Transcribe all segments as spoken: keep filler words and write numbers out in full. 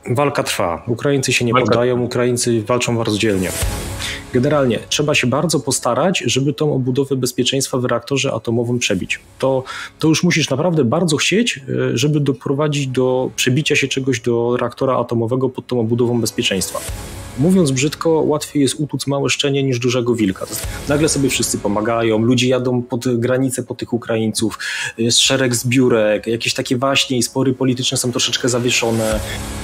Walka trwa. Ukraińcy się nie Walka... poddają, Ukraińcy walczą bardzo dzielnie. Generalnie trzeba się bardzo postarać, żeby tą obudowę bezpieczeństwa w reaktorze atomowym przebić. To, to już musisz naprawdę bardzo chcieć, żeby doprowadzić do przebicia się czegoś do reaktora atomowego pod tą obudową bezpieczeństwa. Mówiąc brzydko, łatwiej jest utłuc małe szczenie niż dużego wilka. Nagle sobie wszyscy pomagają, ludzie jadą pod granicę po tych Ukraińców, jest szereg zbiórek, jakieś takie waśnie i spory polityczne są troszeczkę zawieszone.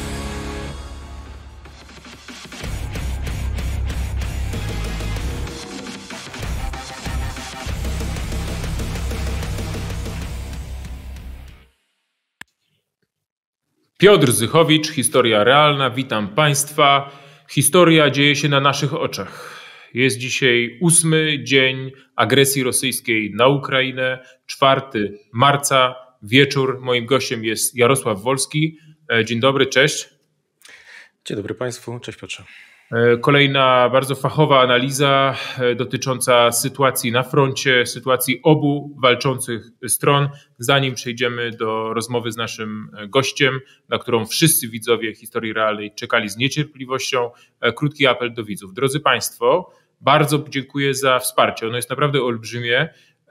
Piotr Zychowicz, Historia Realna. Witam Państwa. Historia dzieje się na naszych oczach. Jest dzisiaj ósmy dzień agresji rosyjskiej na Ukrainę, czwartego marca, wieczór. Moim gościem jest Jarosław Wolski. Dzień dobry, cześć. Dzień dobry Państwu, cześć Piotrze. Kolejna bardzo fachowa analiza dotycząca sytuacji na froncie, sytuacji obu walczących stron. Zanim przejdziemy do rozmowy z naszym gościem, na którą wszyscy widzowie Historii Realnej czekali z niecierpliwością, krótki apel do widzów. Drodzy Państwo, bardzo dziękuję za wsparcie. Ono jest naprawdę olbrzymie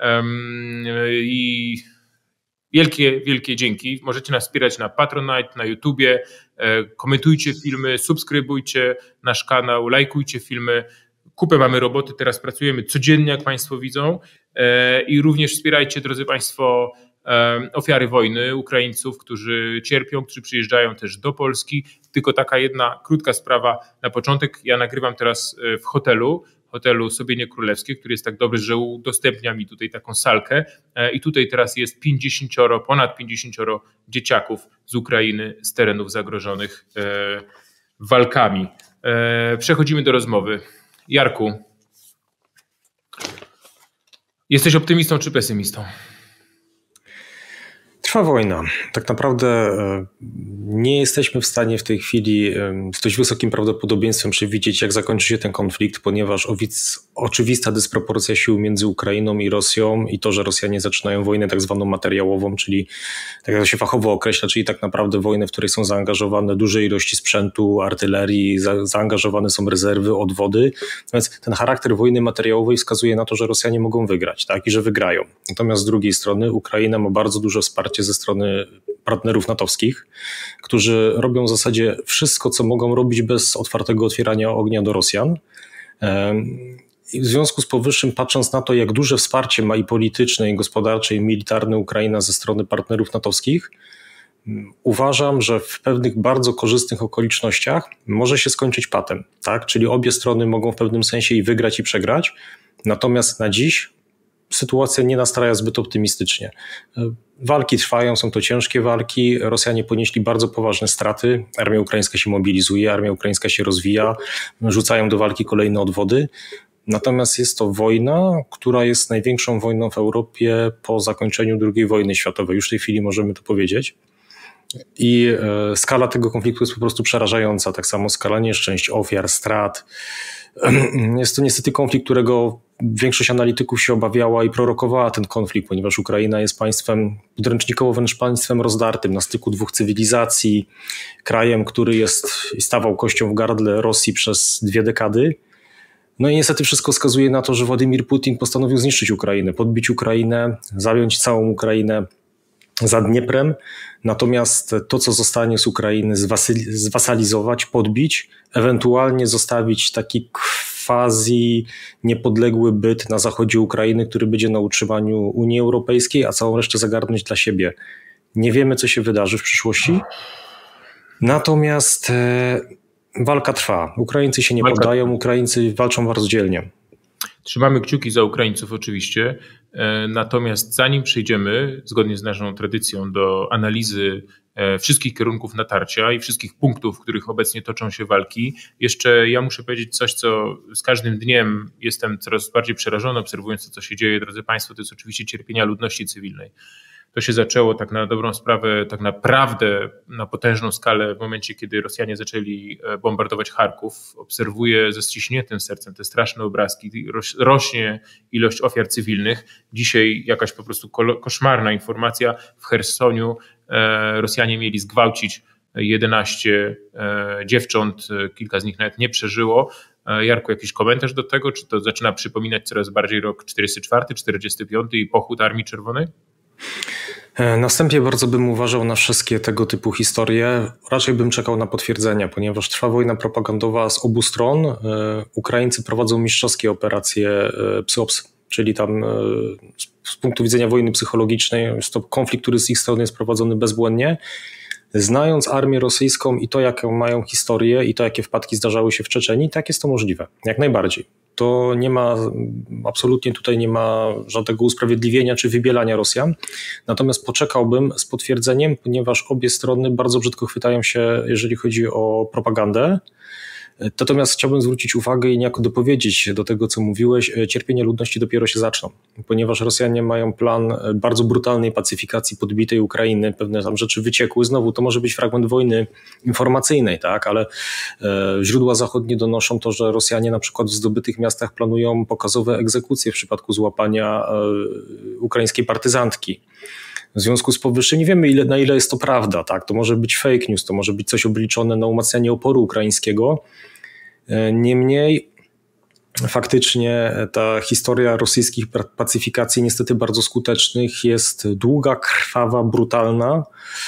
i wielkie, wielkie dzięki. Możecie nas wspierać na Patronite, na YouTubie, komentujcie filmy, subskrybujcie nasz kanał, lajkujcie filmy. Kupę mamy roboty, teraz pracujemy codziennie, jak Państwo widzą, i również wspierajcie, drodzy Państwo, ofiary wojny, Ukraińców, którzy cierpią, którzy przyjeżdżają też do Polski. Tylko taka jedna krótka sprawa na początek. Ja nagrywam teraz w hotelu, hotelu Sobienie Królewskie, który jest tak dobry, że udostępnia mi tutaj taką salkę i tutaj teraz jest pięćdziesięcioro, ponad pięćdziesięcioro dzieciaków z Ukrainy, z terenów zagrożonych walkami. Przechodzimy do rozmowy. Jarku, jesteś optymistą czy pesymistą? Trwa wojna. Tak naprawdę nie jesteśmy w stanie w tej chwili z dość wysokim prawdopodobieństwem przewidzieć, jak zakończy się ten konflikt, ponieważ oczywista dysproporcja sił między Ukrainą i Rosją i to, że Rosjanie zaczynają wojnę tak zwaną materiałową, czyli tak jak to się fachowo określa, czyli tak naprawdę wojnę, w której są zaangażowane duże ilości sprzętu, artylerii, za, zaangażowane są rezerwy, odwody. Więc ten charakter wojny materiałowej wskazuje na to, że Rosjanie mogą wygrać, tak, i że wygrają. Natomiast z drugiej strony Ukraina ma bardzo duże wsparcie ze strony partnerów natowskich, którzy robią w zasadzie wszystko, co mogą robić bez otwartego otwierania ognia do Rosjan. I w związku z powyższym, patrząc na to, jak duże wsparcie ma i polityczne, i gospodarcze, i militarne Ukraina ze strony partnerów natowskich, uważam, że w pewnych bardzo korzystnych okolicznościach może się skończyć patem, tak? Czyli obie strony mogą w pewnym sensie i wygrać, i przegrać. Natomiast na dziś sytuacja nie nastraja zbyt optymistycznie. Walki trwają, są to ciężkie walki, Rosjanie ponieśli bardzo poważne straty, armia ukraińska się mobilizuje, armia ukraińska się rozwija, rzucają do walki kolejne odwody. Natomiast jest to wojna, która jest największą wojną w Europie po zakończeniu drugiej wojny światowej. Już w tej chwili możemy to powiedzieć. I e, skala tego konfliktu jest po prostu przerażająca. Tak samo skala nieszczęść, ofiar, strat. Jest to niestety konflikt, którego większość analityków się obawiała i prorokowała ten konflikt, ponieważ Ukraina jest państwem podręcznikowo wręcz państwem rozdartym na styku dwóch cywilizacji, krajem, który jest stawał kością w gardle Rosji przez dwie dekady. No i niestety wszystko wskazuje na to, że Władimir Putin postanowił zniszczyć Ukrainę, podbić Ukrainę, zająć całą Ukrainę za Dnieprem. Natomiast to, co zostanie z Ukrainy, zwasalizować, podbić, ewentualnie zostawić taki quasi niepodległy byt na zachodzie Ukrainy, który będzie na utrzymaniu Unii Europejskiej, a całą resztę zagarnąć dla siebie. Nie wiemy, co się wydarzy w przyszłości. Natomiast e, walka trwa. Ukraińcy się nie walka. poddają, Ukraińcy walczą bardzo dzielnie. Trzymamy kciuki za Ukraińców oczywiście, natomiast zanim przejdziemy, zgodnie z naszą tradycją, do analizy wszystkich kierunków natarcia i wszystkich punktów, w których obecnie toczą się walki, jeszcze ja muszę powiedzieć coś, co z każdym dniem jestem coraz bardziej przerażony, obserwując to, co się dzieje, drodzy Państwo, to jest oczywiście cierpienia ludności cywilnej. To się zaczęło tak na dobrą sprawę, tak naprawdę na potężną skalę w momencie, kiedy Rosjanie zaczęli bombardować Charków. Obserwuję ze ściśniętym sercem te straszne obrazki, rośnie ilość ofiar cywilnych. Dzisiaj jakaś po prostu koszmarna informacja: w Chersoniu Rosjanie mieli zgwałcić jedenaście dziewcząt, kilka z nich nawet nie przeżyło. Jarku, jakiś komentarz do tego? Czy to zaczyna przypominać coraz bardziej rok czterdziesty czwarty, czterdziesty piąty i pochód Armii Czerwonej? Na wstępie bardzo bym uważał na wszystkie tego typu historie. Raczej bym czekał na potwierdzenia, ponieważ trwa wojna propagandowa z obu stron. Ukraińcy prowadzą mistrzowskie operacje psyops, czyli tam z punktu widzenia wojny psychologicznej jest to konflikt, który z ich strony jest prowadzony bezbłędnie. Znając armię rosyjską i to, jaką mają historię i to, jakie wpadki zdarzały się w Czeczenii, tak jest to możliwe. Jak najbardziej. To nie ma, absolutnie tutaj nie ma żadnego usprawiedliwienia czy wybielania Rosjan. Natomiast poczekałbym z potwierdzeniem, ponieważ obie strony bardzo brzydko chwytają się, jeżeli chodzi o propagandę. Natomiast chciałbym zwrócić uwagę i niejako dopowiedzieć do tego, co mówiłeś, cierpienie ludności dopiero się zaczną, ponieważ Rosjanie mają plan bardzo brutalnej pacyfikacji podbitej Ukrainy, pewne tam rzeczy wyciekły, znowu to może być fragment wojny informacyjnej, tak, ale źródła zachodnie donoszą to, że Rosjanie na przykład w zdobytych miastach planują pokazowe egzekucje w przypadku złapania ukraińskiej partyzantki. W związku z powyższym nie wiemy, ile, na ile jest to prawda. Tak? To może być fake news, to może być coś obliczone na umacnianie oporu ukraińskiego. Niemniej faktycznie ta historia rosyjskich pacyfikacji, niestety bardzo skutecznych, jest długa, krwawa, brutalna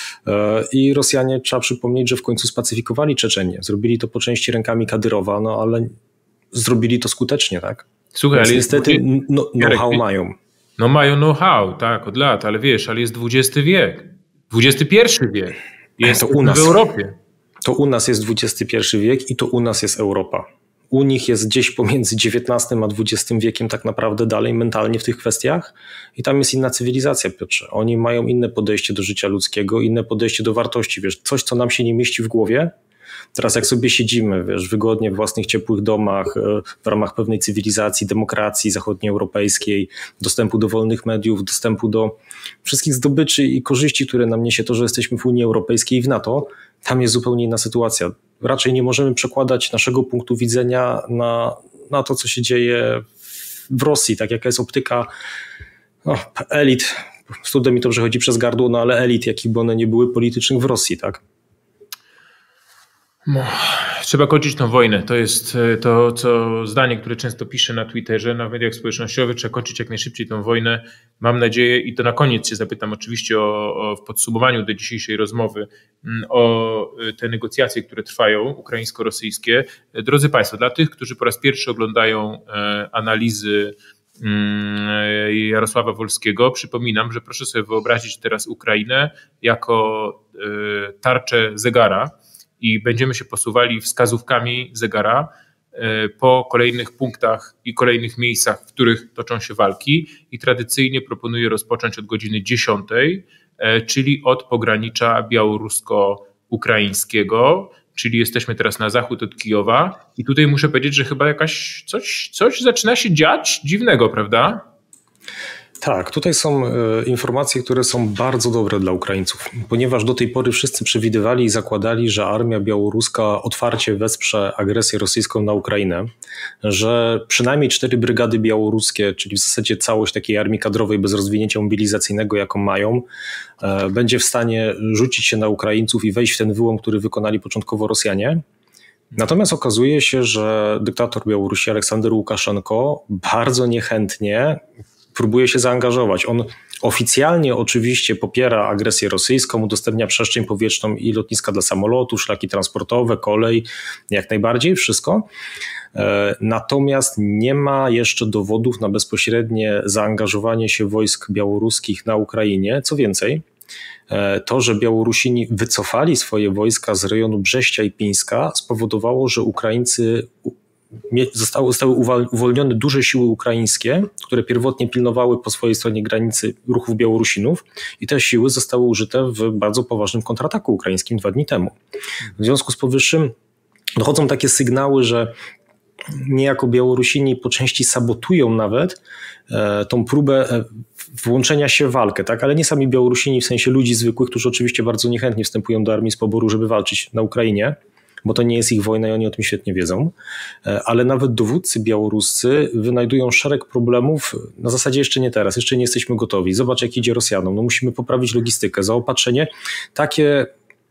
i Rosjanie, trzeba przypomnieć, że w końcu spacyfikowali Czeczenię. Zrobili to po części rękami Kadyrowa, no ale zrobili to skutecznie, tak? Słuchaj, ale niestety no, know-how mają. No mają know-how, tak, od lat, ale wiesz, ale jest dwudziesty wiek, dwudziesty pierwszy wiek, jest to u nas, w Europie. To u nas jest dwudziesty pierwszy wiek i to u nas jest Europa. U nich jest gdzieś pomiędzy dziewiętnastym a dwudziestym wiekiem tak naprawdę dalej mentalnie w tych kwestiach i tam jest inna cywilizacja, Piotrze. Oni mają inne podejście do życia ludzkiego, inne podejście do wartości, wiesz, coś, co nam się nie mieści w głowie. Teraz jak sobie siedzimy, wiesz, wygodnie w własnych ciepłych domach, w ramach pewnej cywilizacji, demokracji zachodnioeuropejskiej, dostępu do wolnych mediów, dostępu do wszystkich zdobyczy i korzyści, które nam niesie to, że jesteśmy w Unii Europejskiej i w NATO, tam jest zupełnie inna sytuacja. Raczej nie możemy przekładać naszego punktu widzenia na, na to, co się dzieje w Rosji, tak jaka jest optyka no, elit. Z trudem mi to przechodzi przez gardło, no ale elit, jakich by one nie były politycznych w Rosji, tak? No, trzeba kończyć tą wojnę. To jest to, co zdanie, które często piszę na Twitterze, na mediach społecznościowych. Trzeba kończyć jak najszybciej tą wojnę. Mam nadzieję, i to na koniec się zapytam oczywiście o, o, w podsumowaniu do dzisiejszej rozmowy o te negocjacje, które trwają, ukraińsko-rosyjskie. Drodzy Państwo, dla tych, którzy po raz pierwszy oglądają e, analizy e, Jarosława Wolskiego, przypominam, że proszę sobie wyobrazić teraz Ukrainę jako e, tarczę zegara, i będziemy się posuwali wskazówkami zegara po kolejnych punktach i kolejnych miejscach, w których toczą się walki i tradycyjnie proponuję rozpocząć od godziny dziesiątej, czyli od pogranicza białorusko-ukraińskiego, czyli jesteśmy teraz na zachód od Kijowa i tutaj muszę powiedzieć, że chyba jakaś coś, coś zaczyna się dziać dziwnego, prawda? Tak, tutaj są informacje, które są bardzo dobre dla Ukraińców, ponieważ do tej pory wszyscy przewidywali i zakładali, że armia białoruska otwarcie wesprze agresję rosyjską na Ukrainę, że przynajmniej cztery brygady białoruskie, czyli w zasadzie całość takiej armii kadrowej bez rozwinięcia mobilizacyjnego, jaką mają, będzie w stanie rzucić się na Ukraińców i wejść w ten wyłom, który wykonali początkowo Rosjanie. Natomiast okazuje się, że dyktator Białorusi Aleksander Łukaszenko bardzo niechętnie próbuje się zaangażować. On oficjalnie oczywiście popiera agresję rosyjską, udostępnia przestrzeń powietrzną i lotniska dla samolotów, szlaki transportowe, kolej, jak najbardziej, wszystko. Natomiast nie ma jeszcze dowodów na bezpośrednie zaangażowanie się wojsk białoruskich na Ukrainie. Co więcej, to, że Białorusini wycofali swoje wojska z rejonu Brześcia i Pińska, spowodowało, że Ukraińcy Zostały, zostały uwolnione duże siły ukraińskie, które pierwotnie pilnowały po swojej stronie granicy ruchów Białorusinów i te siły zostały użyte w bardzo poważnym kontrataku ukraińskim dwa dni temu. W związku z powyższym dochodzą takie sygnały, że niejako Białorusini po części sabotują nawet e, tą próbę e, włączenia się w walkę, tak? Ale nie sami Białorusini, w sensie ludzi zwykłych, którzy oczywiście bardzo niechętnie wstępują do armii z poboru, żeby walczyć na Ukrainie, bo to nie jest ich wojna i oni o tym świetnie wiedzą, ale nawet dowódcy białoruscy wynajdują szereg problemów, na zasadzie jeszcze nie teraz, jeszcze nie jesteśmy gotowi, zobacz jak idzie Rosjanom, no musimy poprawić logistykę, zaopatrzenie, takie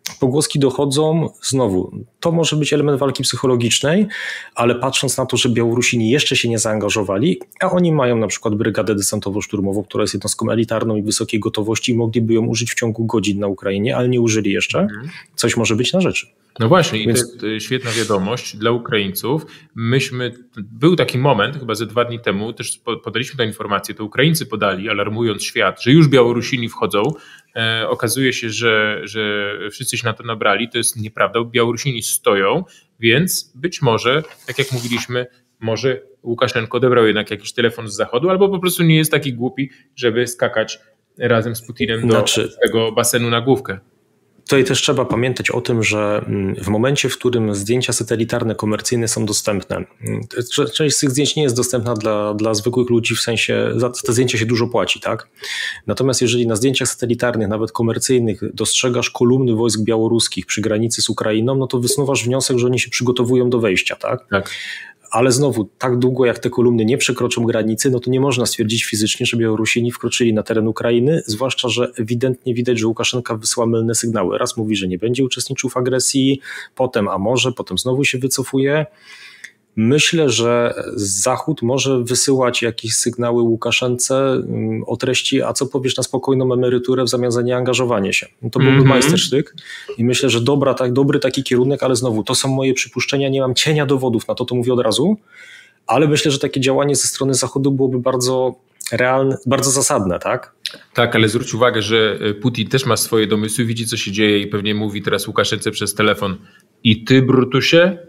pogłoski dochodzą, znowu, to może być element walki psychologicznej, ale patrząc na to, że Białorusini jeszcze się nie zaangażowali, a oni mają na przykład brygadę desantowo-szturmową, która jest jednostką elitarną i wysokiej gotowości i mogliby ją użyć w ciągu godzin na Ukrainie, ale nie użyli jeszcze, mhm. coś może być na rzeczy. No właśnie, Więc... i to jest świetna wiadomość dla Ukraińców. Myśmy, był taki moment, chyba ze dwa dni temu, też podaliśmy tę informację, to Ukraińcy podali, alarmując świat, że już Białorusini wchodzą. E, okazuje się, że, że wszyscy się na to nabrali. To jest nieprawda, Białorusini stoją, więc być może, tak jak mówiliśmy, może Łukaszenko odebrał jednak jakiś telefon z Zachodu, albo po prostu nie jest taki głupi, żeby skakać razem z Putinem do znaczy... tego basenu na główkę. Tutaj też trzeba pamiętać o tym, że w momencie, w którym zdjęcia satelitarne komercyjne są dostępne, część z tych zdjęć nie jest dostępna dla, dla zwykłych ludzi, w sensie za te zdjęcia się dużo płaci, tak? Natomiast jeżeli na zdjęciach satelitarnych, nawet komercyjnych, dostrzegasz kolumny wojsk białoruskich przy granicy z Ukrainą, no to wysnuwasz wniosek, że oni się przygotowują do wejścia, tak? Tak. Ale znowu, tak długo jak te kolumny nie przekroczą granicy, no to nie można stwierdzić fizycznie, że Białorusini wkroczyli na teren Ukrainy, zwłaszcza, że ewidentnie widać, że Łukaszenka wysyła mylne sygnały. Raz mówi, że nie będzie uczestniczył w agresji, potem a może, potem znowu się wycofuje. Myślę, że Zachód może wysyłać jakieś sygnały Łukaszence o treści, a co powiesz na spokojną emeryturę w zamian za nieangażowanie się. No to byłby mm-hmm. majstersztyk i myślę, że dobra, tak, dobry taki kierunek, ale znowu to są moje przypuszczenia, nie mam cienia dowodów na to, to mówię od razu, ale myślę, że takie działanie ze strony Zachodu byłoby bardzo realne, bardzo zasadne, tak? Tak, ale zwróć uwagę, że Putin też ma swoje domysły, widzi co się dzieje i pewnie mówi teraz Łukaszence przez telefon: i ty, Brutusie?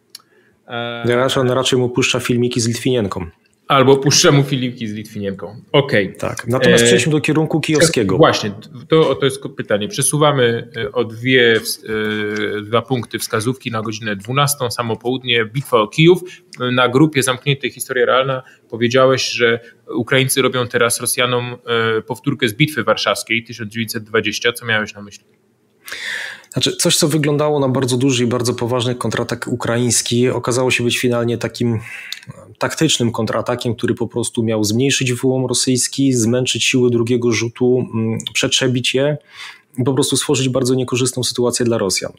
Raczej, on raczej mu puszcza filmiki z Litwinienką. Albo puszcza mu filmiki z Litwinienką. Okej. Okay. Tak. Natomiast przejdźmy do kierunku kijowskiego. Właśnie, to, to jest pytanie. Przesuwamy o dwie, dwa punkty wskazówki na godzinę dwunastą, samo południe, bitwa o Kijów. Na grupie zamkniętej Historia Realna powiedziałeś, że Ukraińcy robią teraz Rosjanom powtórkę z Bitwy Warszawskiej tysiąc dziewięćset dwudziestej. Co miałeś na myśli? Znaczy, coś, co wyglądało na bardzo duży i bardzo poważny kontratak ukraiński, okazało się być finalnie takim taktycznym kontratakiem, który po prostu miał zmniejszyć wyłom rosyjski, zmęczyć siły drugiego rzutu, przetrzebić je i po prostu stworzyć bardzo niekorzystną sytuację dla Rosjan.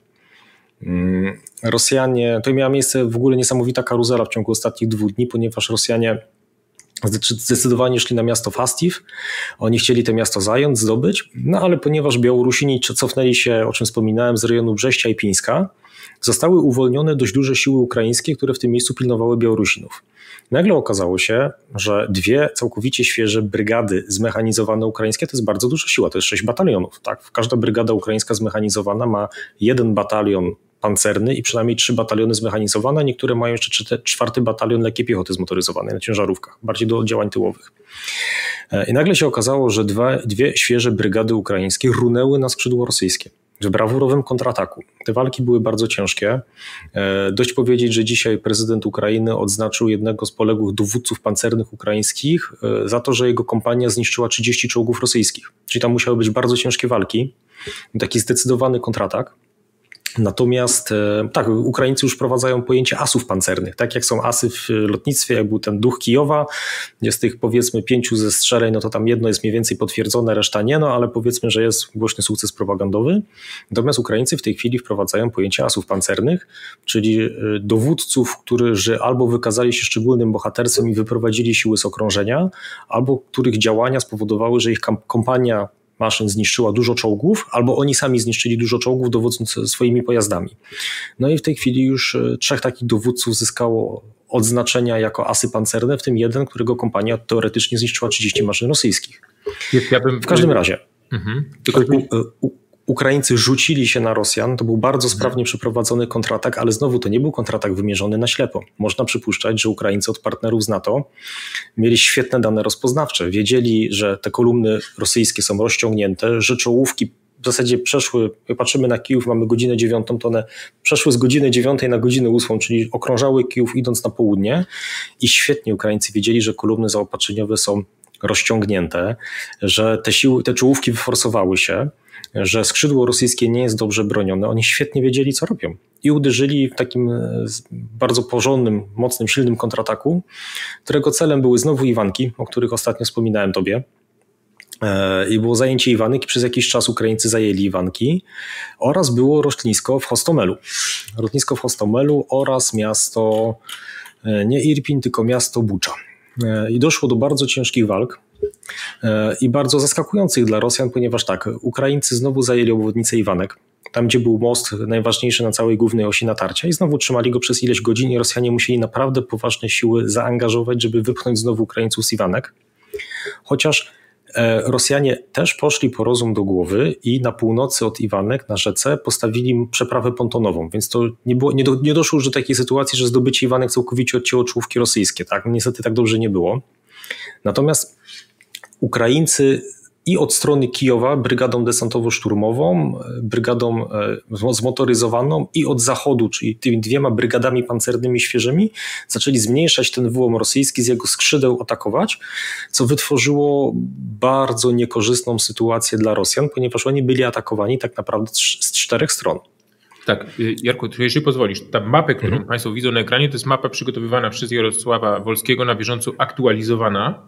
Rosjanie, to miała miejsce w ogóle niesamowita karuzela w ciągu ostatnich dwóch dni, ponieważ Rosjanie zdecydowanie szli na miasto Fastiv. Oni chcieli to miasto zająć, zdobyć, no ale ponieważ Białorusini cofnęli się, o czym wspominałem, z rejonu Brześcia i Pińska, zostały uwolnione dość duże siły ukraińskie, które w tym miejscu pilnowały Białorusinów. Nagle okazało się, że dwie całkowicie świeże brygady zmechanizowane ukraińskie to jest bardzo duża siła, to jest sześć batalionów. Tak? Każda brygada ukraińska zmechanizowana ma jeden batalion pancerny i przynajmniej trzy bataliony zmechanizowane, niektóre mają jeszcze czwarty batalion lekkiej piechoty zmotoryzowanej na ciężarówkach, bardziej do działań tyłowych. I nagle się okazało, że dwa, dwie świeże brygady ukraińskie runęły na skrzydło rosyjskie w brawurowym kontrataku. Te walki były bardzo ciężkie. Dość powiedzieć, że dzisiaj prezydent Ukrainy odznaczył jednego z poległych dowódców pancernych ukraińskich za to, że jego kompania zniszczyła trzydzieści czołgów rosyjskich. Czyli tam musiały być bardzo ciężkie walki. Taki zdecydowany kontratak. Natomiast tak, Ukraińcy już wprowadzają pojęcie asów pancernych, tak jak są asy w lotnictwie, jak był ten duch Kijowa, jest tych powiedzmy pięciu zestrzeleń, no to tam jedno jest mniej więcej potwierdzone, reszta nie, no ale powiedzmy, że jest głośny sukces propagandowy. Natomiast Ukraińcy w tej chwili wprowadzają pojęcie asów pancernych, czyli dowódców, którzy albo wykazali się szczególnym bohaterstwem i wyprowadzili siły z okrążenia, albo których działania spowodowały, że ich kompania maszyn zniszczyła dużo czołgów, albo oni sami zniszczyli dużo czołgów, dowodząc swoimi pojazdami. No i w tej chwili już trzech takich dowódców zyskało odznaczenia jako asy pancerne, w tym jeden, którego kompania teoretycznie zniszczyła trzydzieści maszyn rosyjskich. Ja bym... W każdym razie. Mhm. Tylko... U, u, Ukraińcy rzucili się na Rosjan, to był bardzo sprawnie przeprowadzony kontratak, ale znowu to nie był kontratak wymierzony na ślepo. Można przypuszczać, że Ukraińcy od partnerów z NATO mieli świetne dane rozpoznawcze. Wiedzieli, że te kolumny rosyjskie są rozciągnięte, że czołówki w zasadzie przeszły, jak patrzymy na Kijów, mamy godzinę dziewiątą, to one przeszły z godziny dziewiątej na godzinę ósmą, czyli okrążały Kijów idąc na południe i świetnie Ukraińcy wiedzieli, że kolumny zaopatrzeniowe są rozciągnięte, że te siły, te czołówki wyforsowały się, że skrzydło rosyjskie nie jest dobrze bronione. Oni świetnie wiedzieli, co robią. I uderzyli w takim bardzo porządnym, mocnym, silnym kontrataku, którego celem były znowu Iwanki, o których ostatnio wspominałem tobie. i było zajęcie Iwanek i przez jakiś czas Ukraińcy zajęli Iwanki oraz było lotnisko w Hostomelu. Lotnisko w Hostomelu oraz miasto, nie Irpin, tylko miasto Bucza. I doszło do bardzo ciężkich walk i bardzo zaskakujących dla Rosjan, ponieważ tak, Ukraińcy znowu zajęli obwodnicę Iwanek, tam gdzie był most najważniejszy na całej głównej osi natarcia i znowu trzymali go przez ileś godzin i Rosjanie musieli naprawdę poważne siły zaangażować, żeby wypchnąć znowu Ukraińców z Iwanek. Chociaż Rosjanie też poszli po rozum do głowy i na północy od Iwanek na rzece postawili przeprawę pontonową, więc to nie, było, nie, do, nie doszło już do takiej sytuacji, że zdobycie Iwanek całkowicie odcięło czołówki rosyjskie. Tak? Niestety tak dobrze nie było. Natomiast Ukraińcy i od strony Kijowa brygadą desantowo-szturmową, brygadą zmotoryzowaną i od zachodu, czyli tymi dwiema brygadami pancernymi świeżymi, zaczęli zmniejszać ten wyłom rosyjski, z jego skrzydeł atakować, co wytworzyło bardzo niekorzystną sytuację dla Rosjan, ponieważ oni byli atakowani tak naprawdę z czterech stron. Tak, Jarku, jeżeli pozwolisz, ta mapę, którą mhm. Państwo widzą na ekranie, to jest mapa przygotowywana przez Jarosława Wolskiego, na bieżąco aktualizowana.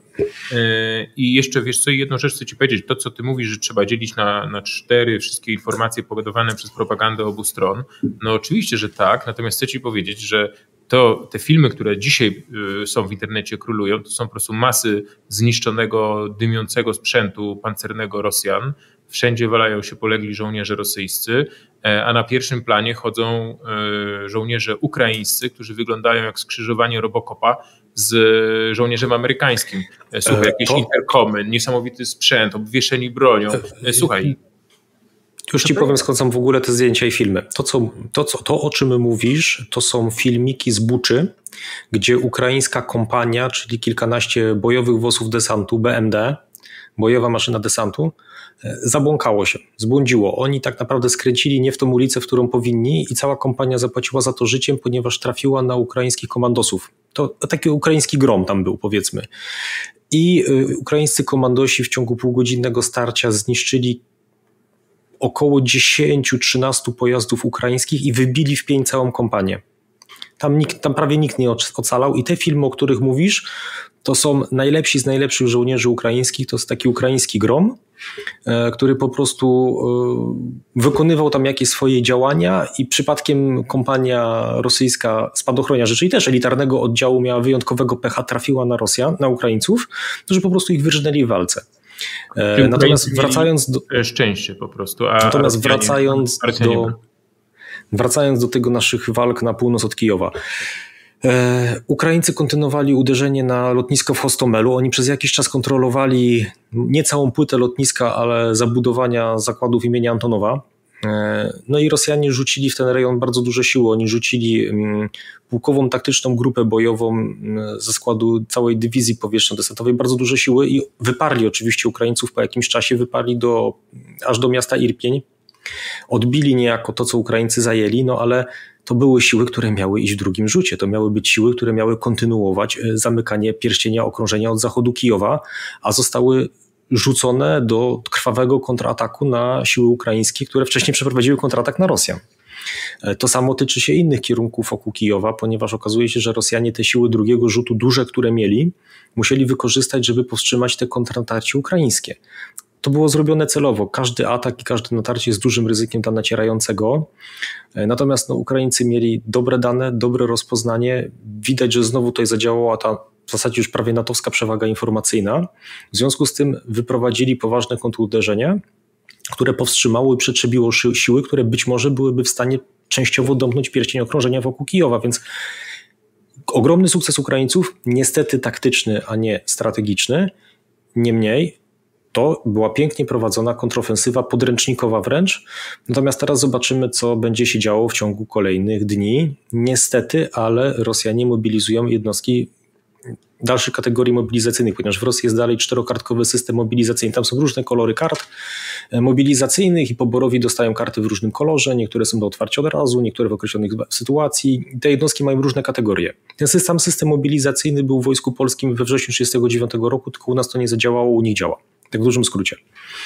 I jeszcze, wiesz co, jedną rzecz chcę Ci powiedzieć, to co Ty mówisz, że trzeba dzielić na, na cztery wszystkie informacje podawane przez propagandę obu stron, no oczywiście, że tak, natomiast chcę Ci powiedzieć, że to te filmy, które dzisiaj są w internecie, królują, to są po prostu masy zniszczonego, dymiącego sprzętu pancernego Rosjan. Wszędzie walają się polegli żołnierze rosyjscy, a na pierwszym planie chodzą żołnierze ukraińscy, którzy wyglądają jak skrzyżowanie Robocopa z żołnierzem amerykańskim. Słuchaj, jakieś to... interkomy, niesamowity sprzęt, obwieszeni bronią. Słuchaj. Już Ci powiem, skąd są w ogóle te zdjęcia i filmy. To, co, to, co, to, o czym mówisz, to są filmiki z Buczy, gdzie ukraińska kompania, czyli kilkanaście bojowych wozów desantu, B M D, bojowa maszyna desantu, zabłąkało się, zbłądziło. Oni tak naprawdę skręcili nie w tą ulicę, w którą powinni i cała kompania zapłaciła za to życiem, ponieważ trafiła na ukraińskich komandosów. To taki ukraiński grom tam był, powiedzmy. I ukraińscy komandosi w ciągu półgodzinnego starcia zniszczyli około dziesięć do trzynastu pojazdów ukraińskich i wybili w pień całą kompanię. Tam, nikt, tam prawie nikt nie ocalał i te filmy, o których mówisz, to są najlepsi z najlepszych żołnierzy ukraińskich, to jest taki ukraiński grom, który po prostu wykonywał tam jakieś swoje działania i przypadkiem kompania rosyjska spadochroniarzy, czyli też elitarnego oddziału, miała wyjątkowego pecha, trafiła na Rosjan, na Ukraińców, którzy po prostu ich wyrżnęli w walce. Czyli natomiast wracając do... Szczęście po prostu. A natomiast wracając do, wracając do tego naszych walk na północ od Kijowa. E, Ukraińcy kontynuowali uderzenie na lotnisko w Hostomelu. Oni przez jakiś czas kontrolowali nie całą płytę lotniska, ale zabudowania zakładów imienia Antonowa. E, no i Rosjanie rzucili w ten rejon bardzo duże siły. Oni rzucili m, pułkową taktyczną grupę bojową m, ze składu całej dywizji powietrzno-desantowej, bardzo duże siły i wyparli oczywiście Ukraińców po jakimś czasie, wyparli do, aż do miasta Irpień. Odbili niejako to, co Ukraińcy zajęli, no ale to były siły, które miały iść w drugim rzucie. To miały być siły, które miały kontynuować zamykanie pierścienia okrążenia od zachodu Kijowa, a zostały rzucone do krwawego kontrataku na siły ukraińskie, które wcześniej przeprowadziły kontratak na Rosjan. To samo tyczy się innych kierunków wokół Kijowa, ponieważ okazuje się, że Rosjanie te siły drugiego rzutu, duże, które mieli, musieli wykorzystać, żeby powstrzymać te kontrataki ukraińskie. To było zrobione celowo. Każdy atak i każde natarcie jest dużym ryzykiem dla nacierającego. Natomiast no, Ukraińcy mieli dobre dane, dobre rozpoznanie. Widać, że znowu tutaj zadziałała ta w zasadzie już prawie natowska przewaga informacyjna. W związku z tym wyprowadzili poważne kontruderzenie, które powstrzymało i przetrzebiło siły, które być może byłyby w stanie częściowo domknąć pierścień okrążenia wokół Kijowa. Więc ogromny sukces Ukraińców, niestety taktyczny, a nie strategiczny. Niemniej to była pięknie prowadzona kontrofensywa, podręcznikowa wręcz. Natomiast teraz zobaczymy, co będzie się działo w ciągu kolejnych dni. Niestety, ale Rosjanie mobilizują jednostki dalszych kategorii mobilizacyjnych, ponieważ w Rosji jest dalej czterokartkowy system mobilizacyjny. Tam są różne kolory kart mobilizacyjnych i poborowi dostają karty w różnym kolorze. Niektóre są do otwarcia od razu, niektóre w określonych sytuacji. Te jednostki mają różne kategorie. Ten sam system mobilizacyjny był w Wojsku Polskim we wrześniu tysiąc dziewięćset trzydziestego dziewiątego roku, tylko u nas to nie zadziałało, u nich działa. Tak w dużym skrócie.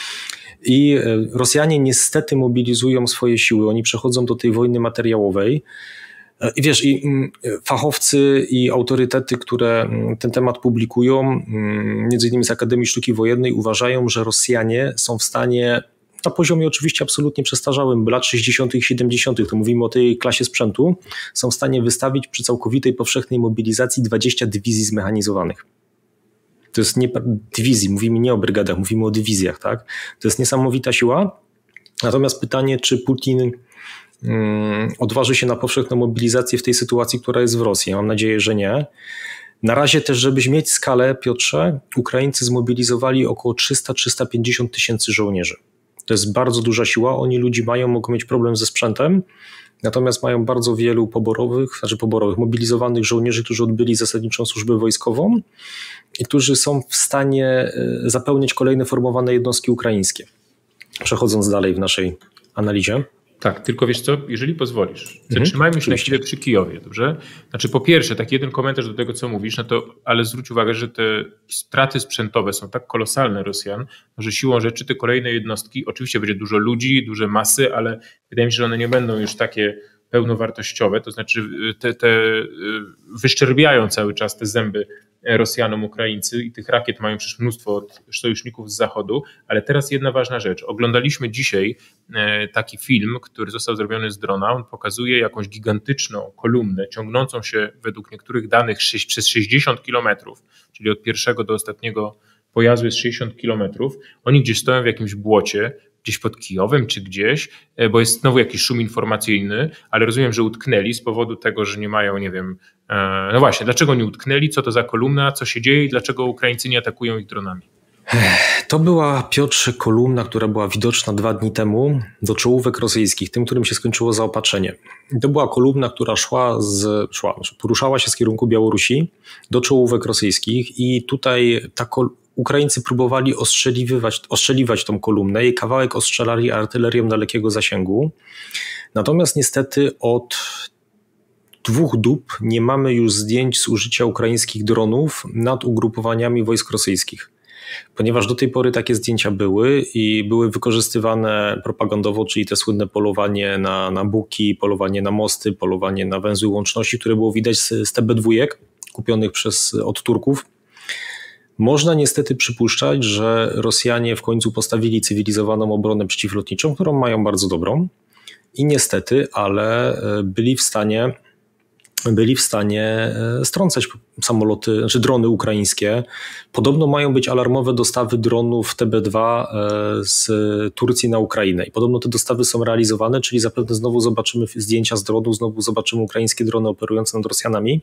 I Rosjanie niestety mobilizują swoje siły. Oni przechodzą do tej wojny materiałowej. I wiesz, i fachowcy i autorytety, które ten temat publikują, między innymi z Akademii Sztuki Wojennej, uważają, że Rosjanie są w stanie, na poziomie oczywiście absolutnie przestarzałym, lat sześćdziesiątych i siedemdziesiątych, to mówimy o tej klasie sprzętu, są w stanie wystawić przy całkowitej powszechnej mobilizacji dwadzieścia dywizji zmechanizowanych. To jest nie dywizji, mówimy nie o brygadach, mówimy o dywizjach, tak? To jest niesamowita siła. Natomiast pytanie, czy Putin um, odważy się na powszechną mobilizację w tej sytuacji, która jest w Rosji? Mam nadzieję, że nie. Na razie też, żebyś mieć skalę, Piotrze, Ukraińcy zmobilizowali około trzysta do trzystu pięćdziesięciu tysięcy żołnierzy. To jest bardzo duża siła. Oni ludzi mają, mogą mieć problem ze sprzętem, natomiast mają bardzo wielu poborowych, znaczy poborowych, mobilizowanych żołnierzy, którzy odbyli zasadniczą służbę wojskową i którzy są w stanie zapełniać kolejne formowane jednostki ukraińskie. Przechodząc dalej w naszej analizie. Tak, tylko wiesz co, jeżeli pozwolisz, zatrzymajmy mhm, się na chwilę przy Kijowie, dobrze? Znaczy po pierwsze, taki jeden komentarz do tego, co mówisz, no to, ale zwróć uwagę, że te straty sprzętowe są tak kolosalne Rosjan, że siłą rzeczy te kolejne jednostki, oczywiście będzie dużo ludzi, duże masy, ale wydaje mi się, że one nie będą już takie pełnowartościowe, to znaczy te, te wyszczerbiają cały czas te zęby Rosjanom Ukraińcy i tych rakiet mają przecież mnóstwo od sojuszników z zachodu, ale teraz jedna ważna rzecz. Oglądaliśmy dzisiaj taki film, który został zrobiony z drona. On pokazuje jakąś gigantyczną kolumnę ciągnącą się według niektórych danych przez sześćdziesiąt kilometrów, czyli od pierwszego do ostatniego pojazdu jest sześćdziesiąt kilometrów. Oni gdzieś stoją w jakimś błocie, gdzieś pod Kijowem czy gdzieś, bo jest znowu jakiś szum informacyjny, ale rozumiem, że utknęli z powodu tego, że nie mają, nie wiem, no właśnie, dlaczego nie utknęli, co to za kolumna, co się dzieje i dlaczego Ukraińcy nie atakują ich dronami? To była, Piotrze, kolumna, która była widoczna dwa dni temu do czołówek rosyjskich, tym, którym się skończyło zaopatrzenie. To była kolumna, która szła z, szła, poruszała się z kierunku Białorusi do czołówek rosyjskich i tutaj ta kol- Ukraińcy próbowali ostrzeliwać, ostrzeliwać tą kolumnę i kawałek ostrzelali artylerią dalekiego zasięgu. Natomiast niestety od dwóch dób nie mamy już zdjęć z użycia ukraińskich dronów nad ugrupowaniami wojsk rosyjskich. Ponieważ do tej pory takie zdjęcia były i były wykorzystywane propagandowo, czyli te słynne polowanie na, na buki, polowanie na mosty, polowanie na węzły łączności, które było widać z, z T B dwa kupionych przez, od Turków. Można niestety przypuszczać, że Rosjanie w końcu postawili cywilizowaną obronę przeciwlotniczą, którą mają bardzo dobrą i niestety, ale byli w stanie byli w stanie strącać samoloty, znaczy drony ukraińskie. Podobno mają być alarmowe dostawy dronów T B dwa z Turcji na Ukrainę i podobno te dostawy są realizowane, czyli zapewne znowu zobaczymy zdjęcia z dronów, znowu zobaczymy ukraińskie drony operujące nad Rosjanami.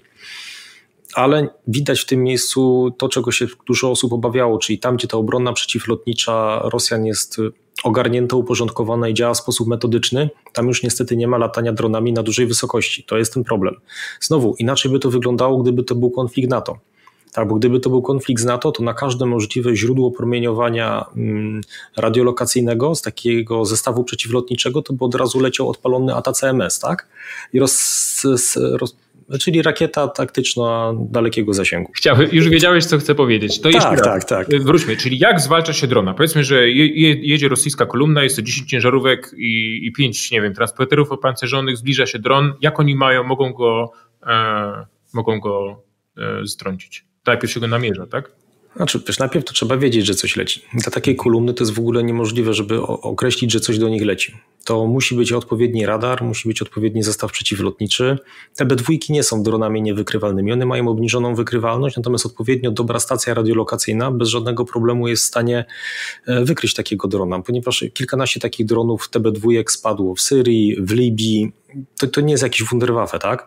Ale widać w tym miejscu to, czego się dużo osób obawiało, czyli tam, gdzie ta obrona przeciwlotnicza Rosjan jest ogarnięta, uporządkowana i działa w sposób metodyczny, tam już niestety nie ma latania dronami na dużej wysokości. To jest ten problem. Znowu, inaczej by to wyglądało, gdyby to był konflikt NATO. Tak, bo gdyby to był konflikt z NATO, to na każde możliwe źródło promieniowania radiolokacyjnego z takiego zestawu przeciwlotniczego, to by od razu leciał odpalony A T A C M S, tak? I roz, roz, czyli rakieta taktyczna dalekiego zasięgu. Chciałbym, już wiedziałeś, co chcę powiedzieć. To tak, jeszcze raz. tak, tak. Wróćmy, czyli jak zwalcza się drona? Powiedzmy, że je, jedzie rosyjska kolumna, jest to dziesięć ciężarówek i, i pięć, nie wiem, transporterów opancerzonych, zbliża się dron. Jak oni mają, mogą go, e, mogą go e, strącić? Najpierw się go namierza, tak? Znaczy, wiesz, najpierw to trzeba wiedzieć, że coś leci. Dla takiej kolumny to jest w ogóle niemożliwe, żeby określić, że coś do nich leci. To musi być odpowiedni radar, musi być odpowiedni zestaw przeciwlotniczy. Te B dwa nie są dronami niewykrywalnymi, one mają obniżoną wykrywalność, natomiast odpowiednio dobra stacja radiolokacyjna bez żadnego problemu jest w stanie wykryć takiego drona, ponieważ kilkanaście takich dronów T B dwa spadło w Syrii, w Libii. To, to nie jest jakiś Wunderwaffe, tak?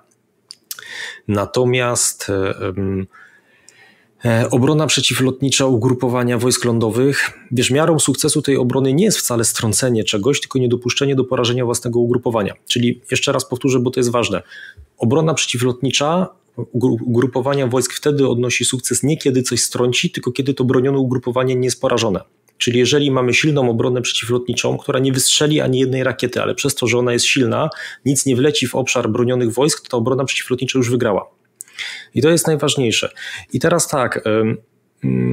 Natomiast Um, obrona przeciwlotnicza ugrupowania wojsk lądowych. Wiesz, miarą sukcesu tej obrony nie jest wcale strącenie czegoś, tylko niedopuszczenie do porażenia własnego ugrupowania. Czyli jeszcze raz powtórzę, bo to jest ważne. Obrona przeciwlotnicza ugrupowania wojsk wtedy odnosi sukces nie kiedy coś strąci, tylko kiedy to bronione ugrupowanie nie jest porażone. Czyli jeżeli mamy silną obronę przeciwlotniczą, która nie wystrzeli ani jednej rakiety, ale przez to, że ona jest silna, nic nie wleci w obszar bronionych wojsk, to ta obrona przeciwlotnicza już wygrała. I to jest najważniejsze. I teraz tak,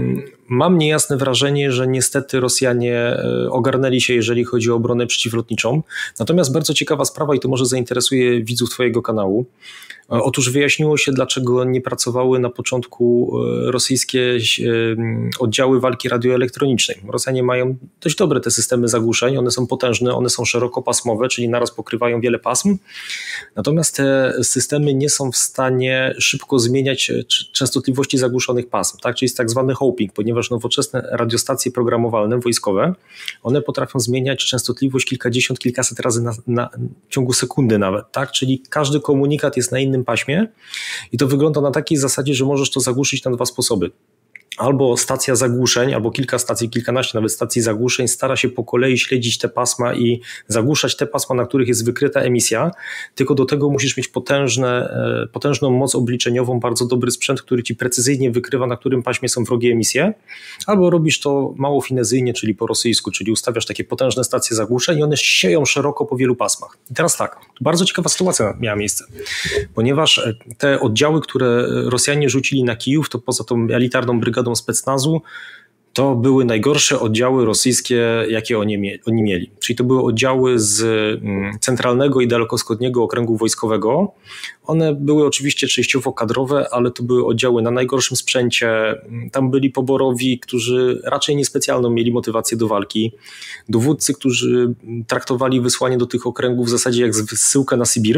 mam niejasne wrażenie, że niestety Rosjanie ogarnęli się, jeżeli chodzi o obronę przeciwlotniczą. Natomiast bardzo ciekawa sprawa i to może zainteresuje widzów twojego kanału. Otóż wyjaśniło się, dlaczego nie pracowały na początku rosyjskie oddziały walki radioelektronicznej. Rosjanie mają dość dobre te systemy zagłuszeń, one są potężne, one są szerokopasmowe, czyli naraz pokrywają wiele pasm. Natomiast te systemy nie są w stanie szybko zmieniać częstotliwości zagłuszonych pasm, tak? Czyli jest tak zwany hopping, ponieważ nowoczesne radiostacje programowalne wojskowe, one potrafią zmieniać częstotliwość kilkadziesiąt, kilkaset razy na, na, w ciągu sekundy nawet, tak? Czyli każdy komunikat jest na innym paśmie i to wygląda na takiej zasadzie, że możesz to zagłuszyć na dwa sposoby. Albo stacja zagłuszeń, albo kilka stacji, kilkanaście nawet stacji zagłuszeń stara się po kolei śledzić te pasma i zagłuszać te pasma, na których jest wykryta emisja, tylko do tego musisz mieć potężne, potężną moc obliczeniową, bardzo dobry sprzęt, który ci precyzyjnie wykrywa, na którym paśmie są wrogie emisje, albo robisz to mało finezyjnie, czyli po rosyjsku, czyli ustawiasz takie potężne stacje zagłuszeń i one sieją szeroko po wielu pasmach. I teraz tak, bardzo ciekawa sytuacja miała miejsce, ponieważ te oddziały, które Rosjanie rzucili na Kijów, to poza tą elitarną brygadą specnazu, to były najgorsze oddziały rosyjskie, jakie oni, oni mieli. Czyli to były oddziały z centralnego i dalekowschodniego okręgu wojskowego. One były oczywiście częściowo kadrowe, ale to były oddziały na najgorszym sprzęcie. Tam byli poborowi, którzy raczej niespecjalną mieli motywację do walki. Dowódcy, którzy traktowali wysłanie do tych okręgów w zasadzie jak zsyłkę na Sybir.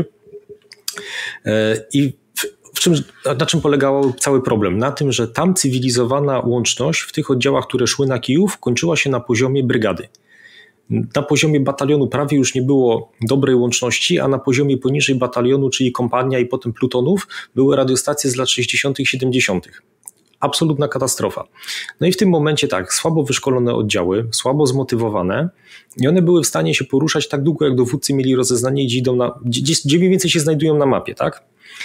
I W czym, na czym polegał cały problem? Na tym, że tam cywilizowana łączność w tych oddziałach, które szły na Kijów, kończyła się na poziomie brygady. Na poziomie batalionu prawie już nie było dobrej łączności, a na poziomie poniżej batalionu, czyli kompania i potem plutonów, były radiostacje z lat sześćdziesiątych, siedemdziesiątych. Absolutna katastrofa. No i w tym momencie tak, słabo wyszkolone oddziały, słabo zmotywowane i one były w stanie się poruszać tak długo, jak dowódcy mieli rozeznanie, gdzie, idą na, gdzie, gdzie mniej więcej się znajdują na mapie, tak?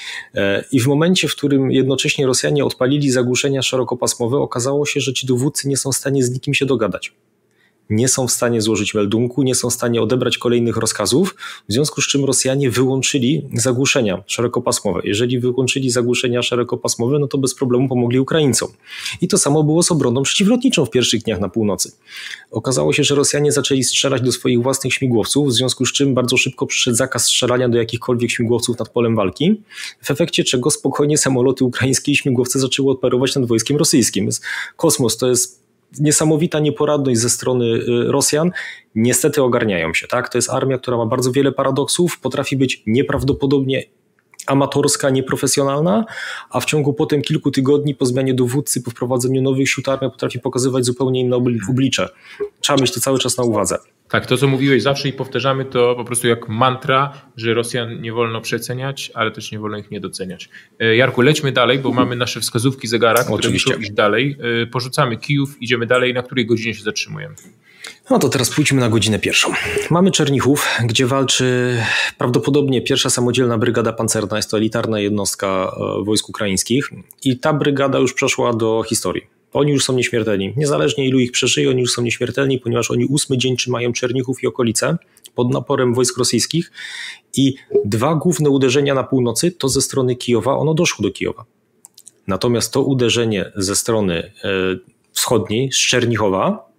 I w momencie, w którym jednocześnie Rosjanie odpalili zagłuszenia szerokopasmowe, okazało się, że ci dowódcy nie są w stanie z nikim się dogadać. Nie są w stanie złożyć meldunku, nie są w stanie odebrać kolejnych rozkazów, w związku z czym Rosjanie wyłączyli zagłuszenia szerokopasmowe. Jeżeli wyłączyli zagłuszenia szerokopasmowe, no to bez problemu pomogli Ukraińcom. I to samo było z obroną przeciwlotniczą w pierwszych dniach na północy. Okazało się, że Rosjanie zaczęli strzelać do swoich własnych śmigłowców, w związku z czym bardzo szybko przyszedł zakaz strzelania do jakichkolwiek śmigłowców nad polem walki, w efekcie czego spokojnie samoloty ukraińskie i śmigłowce zaczęły odparować nad wojskiem rosyjskim. Kosmos to jest niesamowita nieporadność ze strony Rosjan. Niestety ogarniają się, tak? To jest armia, która ma bardzo wiele paradoksów, potrafi być nieprawdopodobnie amatorska, nieprofesjonalna, a w ciągu potem kilku tygodni po zmianie dowódcy, po wprowadzeniu nowych sił armia potrafi pokazywać zupełnie inne oblicze. Trzeba mieć to cały czas na uwadze. Tak, to co mówiłeś zawsze i powtarzamy to po prostu jak mantra, że Rosjan nie wolno przeceniać, ale też nie wolno ich nie doceniać. Jarku, lećmy dalej, bo mamy nasze wskazówki zegara, które muszą iść dalej. Porzucamy Kijów, idziemy dalej. Na której godzinie się zatrzymujemy? No to teraz pójdźmy na godzinę pierwszą. Mamy Czernichów, gdzie walczy prawdopodobnie pierwsza samodzielna brygada pancerna, jest to elitarna jednostka wojsk ukraińskich i ta brygada już przeszła do historii. Oni już są nieśmiertelni. Niezależnie ilu ich przeżyje, oni już są nieśmiertelni, ponieważ oni ósmy dzień trzymają Czernichów i okolice pod naporem wojsk rosyjskich i dwa główne uderzenia na północy to ze strony Kijowa, ono doszło do Kijowa. Natomiast to uderzenie ze strony wschodniej, z Czernichowa,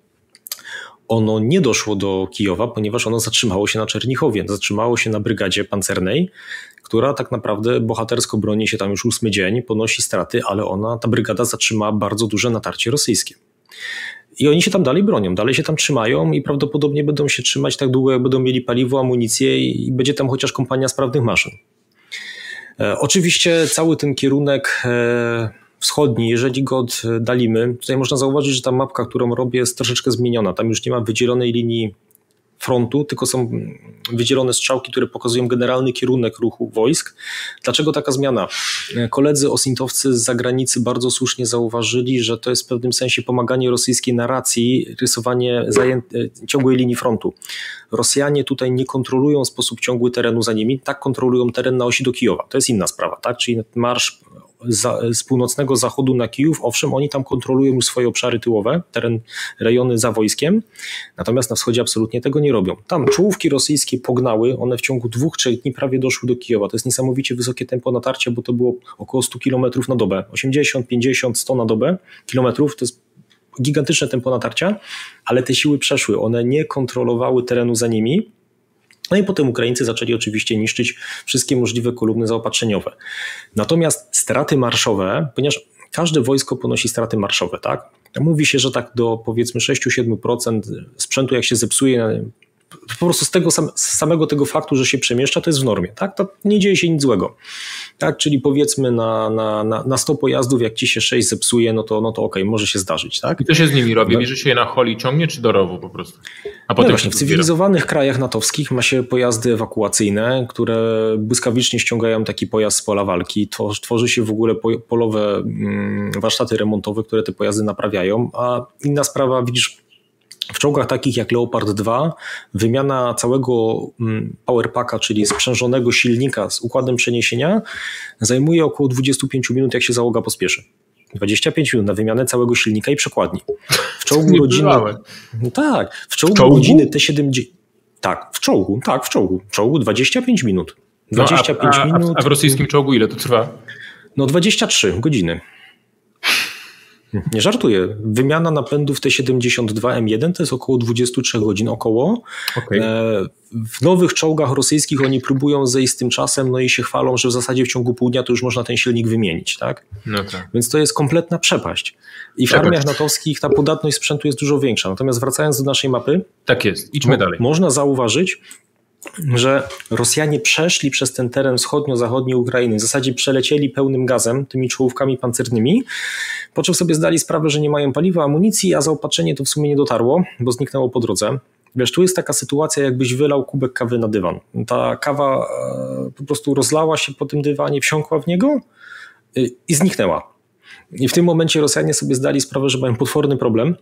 ono nie doszło do Kijowa, ponieważ ono zatrzymało się na Czernichowie, zatrzymało się na brygadzie pancernej, która tak naprawdę bohatersko broni się tam już ósmy dzień, ponosi straty, ale ona, ta brygada zatrzymała bardzo duże natarcie rosyjskie. I oni się tam dalej bronią, dalej się tam trzymają i prawdopodobnie będą się trzymać tak długo, jak będą mieli paliwo, amunicję i będzie tam chociaż kompania sprawnych maszyn. E, oczywiście cały ten kierunek e, wschodni, jeżeli go oddalimy, tutaj można zauważyć, że ta mapka, którą robię, jest troszeczkę zmieniona. Tam już nie ma wydzielonej linii frontu, tylko są wydzielone strzałki, które pokazują generalny kierunek ruchu wojsk. Dlaczego taka zmiana? Koledzy osintowcy z zagranicy bardzo słusznie zauważyli, że to jest w pewnym sensie pomaganie rosyjskiej narracji, rysowanie zajęte, ciągłej linii frontu. Rosjanie tutaj nie kontrolują w sposób ciągły terenu za nimi, tak kontrolują teren na osi do Kijowa. To jest inna sprawa, tak? Czyli marsz za, z północnego zachodu na Kijów, owszem, oni tam kontrolują już swoje obszary tyłowe, teren, rejony za wojskiem, natomiast na wschodzie absolutnie tego nie robią. Tam czołówki rosyjskie pognały, one w ciągu dwóch, trzech dni prawie doszły do Kijowa. To jest niesamowicie wysokie tempo natarcia, bo to było około sto kilometrów na dobę, osiemdziesiąt, pięćdziesiąt, sto na dobę kilometrów, to jest gigantyczne tempo natarcia, ale te siły przeszły, one nie kontrolowały terenu za nimi. No i potem Ukraińcy zaczęli oczywiście niszczyć wszystkie możliwe kolumny zaopatrzeniowe. Natomiast straty marszowe, ponieważ każde wojsko ponosi straty marszowe, tak? Mówi się, że tak do powiedzmy sześć do siedmiu procent sprzętu jak się zepsuje, po prostu z tego sam, z samego tego faktu, że się przemieszcza, to jest w normie, tak? To nie dzieje się nic złego. Tak? Czyli powiedzmy na, na, na, na sto pojazdów, jak ci się sześć zepsuje, no to, no to okej, okay, może się zdarzyć. Tak? I co się z nimi robi? Bierze się je na hol i ciągnie, czy do rowu po prostu? A potem no właśnie, w cywilizowanych krajach natowskich ma się pojazdy ewakuacyjne, które błyskawicznie ściągają taki pojazd z pola walki. Tworzy się w ogóle polowe warsztaty remontowe, które te pojazdy naprawiają. A inna sprawa, widzisz, w czołgach takich jak Leopard dwa wymiana całego powerpacka, czyli sprzężonego silnika z układem przeniesienia zajmuje około dwadzieścia pięć minut, jak się załoga pospieszy. dwadzieścia pięć minut na wymianę całego silnika i przekładni. W czołgu rodziny... No tak, w czołgu, w czołgu? rodziny T siedemdziesiąt... Tak, w czołgu, tak, w czołgu. W czołgu dwadzieścia pięć minut. dwadzieścia pięć no, a, minut. A w rosyjskim czołgu ile to trwa? No dwadzieścia trzy godziny. Nie żartuję. Wymiana napędów T siedemdziesiąt dwa M jeden to jest około dwadzieścia trzy godzin, około. Okay. W nowych czołgach rosyjskich oni próbują zejść z tym czasem, no i się chwalą, że w zasadzie w ciągu pół dnia to już można ten silnik wymienić. Tak? No tak. Więc to jest kompletna przepaść. I w tak armiach natowskich ta podatność sprzętu jest dużo większa. Natomiast wracając do naszej mapy. Tak jest, idźmy mo- dalej. Można zauważyć, że Rosjanie przeszli przez ten teren wschodnio-zachodni Ukrainy, w zasadzie przelecieli pełnym gazem, tymi czołówkami pancernymi, po czym sobie zdali sprawę, że nie mają paliwa, amunicji, a zaopatrzenie to w sumie nie dotarło, bo zniknęło po drodze. Wiesz, tu jest taka sytuacja, jakbyś wylał kubek kawy na dywan. Ta kawa po prostu rozlała się po tym dywanie, wsiąkła w niego i zniknęła. I w tym momencie Rosjanie sobie zdali sprawę, że mają potworny problem,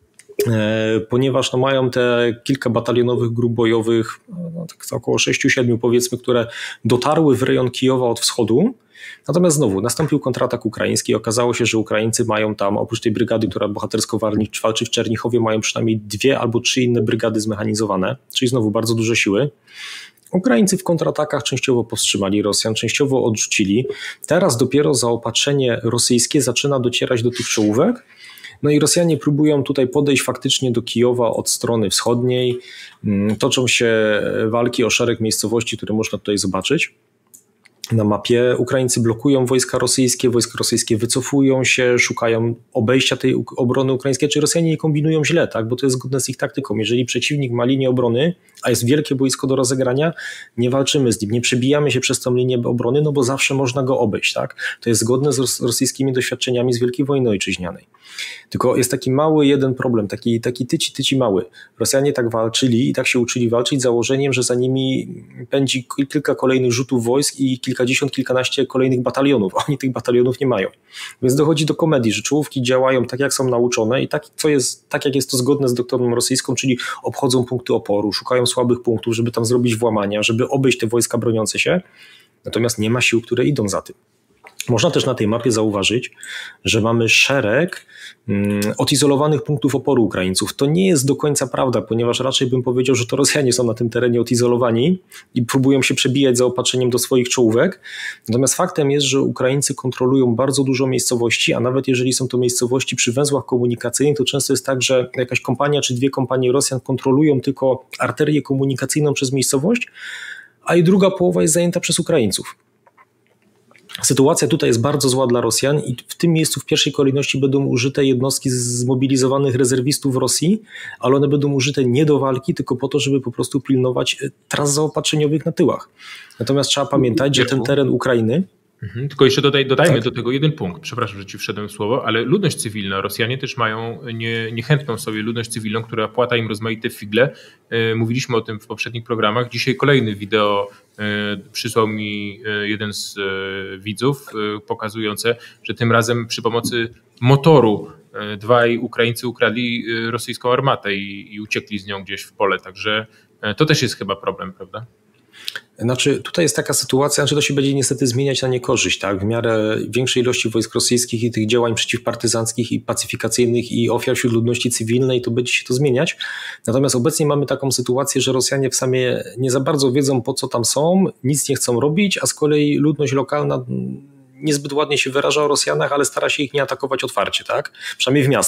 ponieważ no mają te kilka batalionowych grup bojowych, no tak około sześć siedem powiedzmy, które dotarły w rejon Kijowa od wschodu. Natomiast znowu nastąpił kontratak ukraiński i okazało się, że Ukraińcy mają tam, oprócz tej brygady, która bohatersko walczy w Czernichowie, mają przynajmniej dwie albo trzy inne brygady zmechanizowane, czyli znowu bardzo duże siły. Ukraińcy w kontratakach częściowo powstrzymali Rosjan, częściowo odrzucili. Teraz dopiero zaopatrzenie rosyjskie zaczyna docierać do tych czołówek. No i Rosjanie próbują tutaj podejść faktycznie do Kijowa od strony wschodniej. Toczą się walki o szereg miejscowości, które można tutaj zobaczyć na mapie. Ukraińcy blokują wojska rosyjskie, wojska rosyjskie wycofują się, szukają obejścia tej obrony ukraińskiej. Czy Rosjanie nie kombinują źle, tak? Bo to jest zgodne z ich taktyką. Jeżeli przeciwnik ma linię obrony, a jest wielkie boisko do rozegrania, nie walczymy z nim, nie przebijamy się przez tą linię obrony, no bo zawsze można go obejść. Tak? To jest zgodne z rosyjskimi doświadczeniami z Wielkiej Wojny Ojczyźnianej. Tylko jest taki mały jeden problem, taki, taki tyci, tyci mały. Rosjanie tak walczyli i tak się uczyli walczyć z założeniem, że za nimi pędzi kilka kolejnych rzutów wojsk i kilkadziesiąt, kilkanaście kolejnych batalionów. Oni tych batalionów nie mają. Więc dochodzi do komedii, że czołówki działają tak, jak są nauczone i tak, co jest, tak jak jest to zgodne z doktryną rosyjską, czyli obchodzą punkty oporu, szukają słabych punktów, żeby tam zrobić włamania, żeby obejść te wojska broniące się. Natomiast nie ma sił, które idą za tym. Można też na tej mapie zauważyć, że mamy szereg mm, odizolowanych punktów oporu Ukraińców. To nie jest do końca prawda, ponieważ raczej bym powiedział, że to Rosjanie są na tym terenie odizolowani i próbują się przebijać zaopatrzeniem do swoich czołówek. Natomiast faktem jest, że Ukraińcy kontrolują bardzo dużo miejscowości, a nawet jeżeli są to miejscowości przy węzłach komunikacyjnych, to często jest tak, że jakaś kompania czy dwie kompanie Rosjan kontrolują tylko arterię komunikacyjną przez miejscowość, a i druga połowa jest zajęta przez Ukraińców. Sytuacja tutaj jest bardzo zła dla Rosjan i w tym miejscu w pierwszej kolejności będą użyte jednostki zmobilizowanych rezerwistów Rosji, ale one będą użyte nie do walki, tylko po to, żeby po prostu pilnować tras zaopatrzeniowych na tyłach. Natomiast trzeba pamiętać, że ten teren Ukrainy... Mhm, tylko jeszcze dodaj, dodajmy tak. do tego jeden punkt. Przepraszam, że ci wszedłem w słowo, ale ludność cywilna. Rosjanie też mają nie, niechętną sobie ludność cywilną, która płata im rozmaite figle. Yy, mówiliśmy o tym w poprzednich programach. Dzisiaj kolejny wideo yy, przysłał mi yy, jeden z yy, widzów yy, pokazujące, że tym razem przy pomocy motoru yy, dwaj Ukraińcy ukradli yy, rosyjską armatę i, i uciekli z nią gdzieś w pole. Także yy, to też jest chyba problem, prawda? Znaczy tutaj jest taka sytuacja, że to się będzie niestety zmieniać na niekorzyść, tak? W miarę większej ilości wojsk rosyjskich i tych działań przeciwpartyzanckich i pacyfikacyjnych i ofiar wśród ludności cywilnej, to będzie się to zmieniać. Natomiast obecnie mamy taką sytuację, że Rosjanie w samie nie za bardzo wiedzą, po co tam są, nic nie chcą robić, a z kolei ludność lokalna niezbyt ładnie się wyraża o Rosjanach, ale stara się ich nie atakować otwarcie, tak? Przynajmniej w miastach.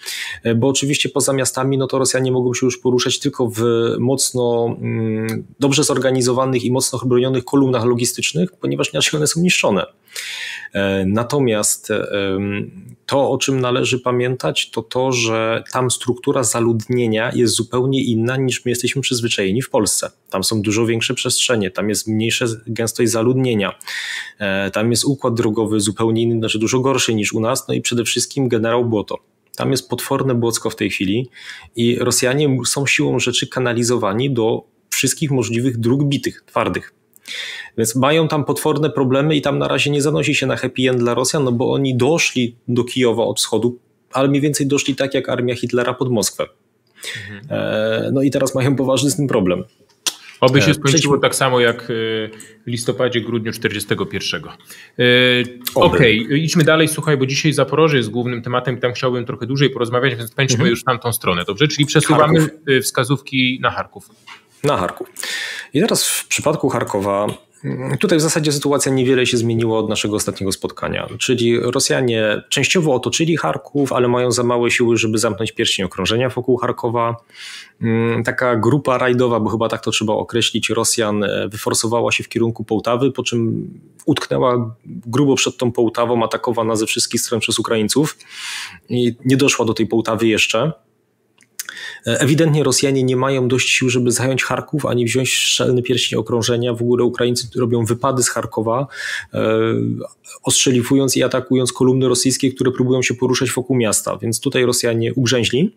bo oczywiście poza miastami no to Rosjanie mogą się już poruszać tylko w mocno dobrze zorganizowanych i mocno bronionych kolumnach logistycznych, ponieważ inaczej one są niszczone. Natomiast to, o czym należy pamiętać, to to, że tam struktura zaludnienia jest zupełnie inna niż my jesteśmy przyzwyczajeni w Polsce. Tam są dużo większe przestrzenie, tam jest mniejsza gęstość zaludnienia, tam jest układ drogowy zupełnie inny, znaczy dużo gorszy niż u nas, no i przede wszystkim generał błoto. Tam jest potworne błocko w tej chwili i Rosjanie są siłą rzeczy kanalizowani do wszystkich możliwych dróg bitych, twardych. Więc mają tam potworne problemy i tam na razie nie zanosi się na happy end dla Rosjan, no bo oni doszli do Kijowa od wschodu, ale mniej więcej doszli tak jak armia Hitlera pod Moskwę. Mhm. No i teraz mają poważny z tym problem. Oby się skończyło tak samo jak w listopadzie, grudniu czterdziestego pierwszego. Okej, okay, idźmy dalej, słuchaj, bo dzisiaj Zaporoże jest głównym tematem i tam chciałbym trochę dłużej porozmawiać, więc pędźmy mhm. już w tamtą stronę, dobrze? Czyli przesuwamy Charków. Wskazówki na Charków. Na Charków. I teraz w przypadku Charkowa, tutaj w zasadzie sytuacja niewiele się zmieniła od naszego ostatniego spotkania, czyli Rosjanie częściowo otoczyli Charków, ale mają za małe siły, żeby zamknąć pierścień okrążenia wokół Charkowa. Taka grupa rajdowa, bo chyba tak to trzeba określić, Rosjan wyforsowała się w kierunku Połtawy, po czym utknęła grubo przed tą Połtawą, atakowana ze wszystkich stron przez Ukraińców i nie doszła do tej Połtawy jeszcze. Ewidentnie Rosjanie nie mają dość sił, żeby zająć Charków, ani wziąć szczelny pierścień okrążenia. W ogóle Ukraińcy robią wypady z Charkowa, e, ostrzeliwując i atakując kolumny rosyjskie, które próbują się poruszać wokół miasta. Więc tutaj Rosjanie ugrzęźli.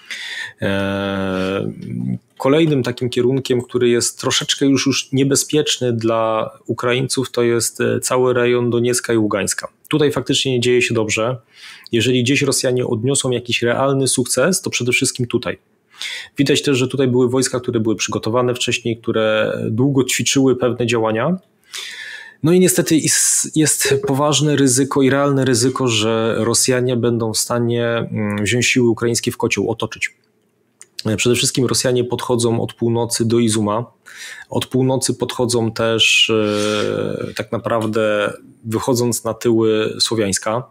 E, kolejnym takim kierunkiem, który jest troszeczkę już, już niebezpieczny dla Ukraińców, to jest cały rejon Doniecka i Ługańska. Tutaj faktycznie nie dzieje się dobrze. Jeżeli gdzieś Rosjanie odniosą jakiś realny sukces, to przede wszystkim tutaj. Widać też, że tutaj były wojska, które były przygotowane wcześniej, które długo ćwiczyły pewne działania. No i niestety jest poważne ryzyko i realne ryzyko, że Rosjanie będą w stanie wziąć siły ukraińskie w kocioł, otoczyć. Przede wszystkim Rosjanie podchodzą od północy do Izuma. Od północy podchodzą też tak naprawdę wychodząc na tyły Słowiańska.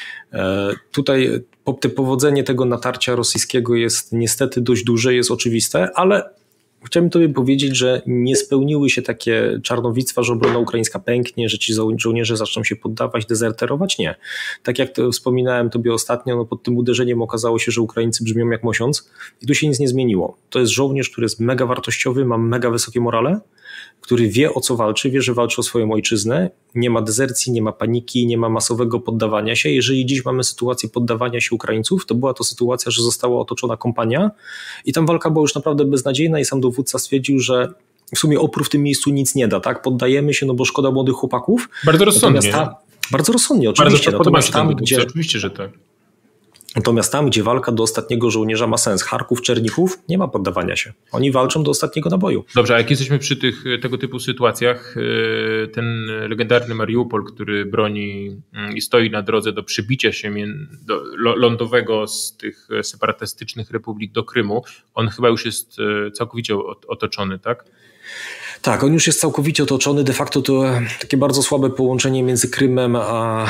Tutaj powodzenie tego natarcia rosyjskiego jest niestety dość duże, jest oczywiste, ale chciałbym tobie powiedzieć, że nie spełniły się takie czarnowictwa, że obrona ukraińska pęknie, że ci żo- żołnierze zaczną się poddawać, dezerterować. Nie. Tak jak to wspominałem tobie ostatnio, no pod tym uderzeniem okazało się, że Ukraińcy brzmią jak mosiąc i tu się nic nie zmieniło. To jest żołnierz, który jest mega wartościowy, ma mega wysokie morale, który wie, o co walczy, wie, że walczy o swoją ojczyznę, nie ma dezercji, nie ma paniki, nie ma masowego poddawania się. Jeżeli dziś mamy sytuację poddawania się Ukraińców, to była to sytuacja, że została otoczona kompania i tam walka była już naprawdę beznadziejna i sam dowódca stwierdził, że w sumie opór w tym miejscu nic nie da, tak? Poddajemy się, no bo szkoda młodych chłopaków. Bardzo rozsądnie. Tam, bardzo rozsądnie, oczywiście. Bardzo podoba się tam, gdzie... Oczywiście, że tak. Natomiast tam, gdzie walka do ostatniego żołnierza ma sens, Charków, Czernichów, nie ma poddawania się. Oni walczą do ostatniego naboju. Dobrze, a jak jesteśmy przy tych, tego typu sytuacjach, ten legendarny Mariupol, który broni i stoi na drodze do przybicia się do lądowego z tych separatystycznych republik do Krymu, on chyba już jest całkowicie otoczony, tak? Tak, on już jest całkowicie otoczony. De facto to takie bardzo słabe połączenie między Krymem a,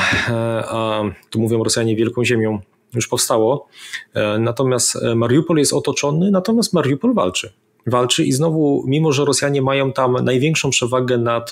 a tu mówią Rosjanie, Wielką Ziemią już powstało. Natomiast Mariupol jest otoczony, natomiast Mariupol walczy. Walczy i znowu, mimo że Rosjanie mają tam największą przewagę nad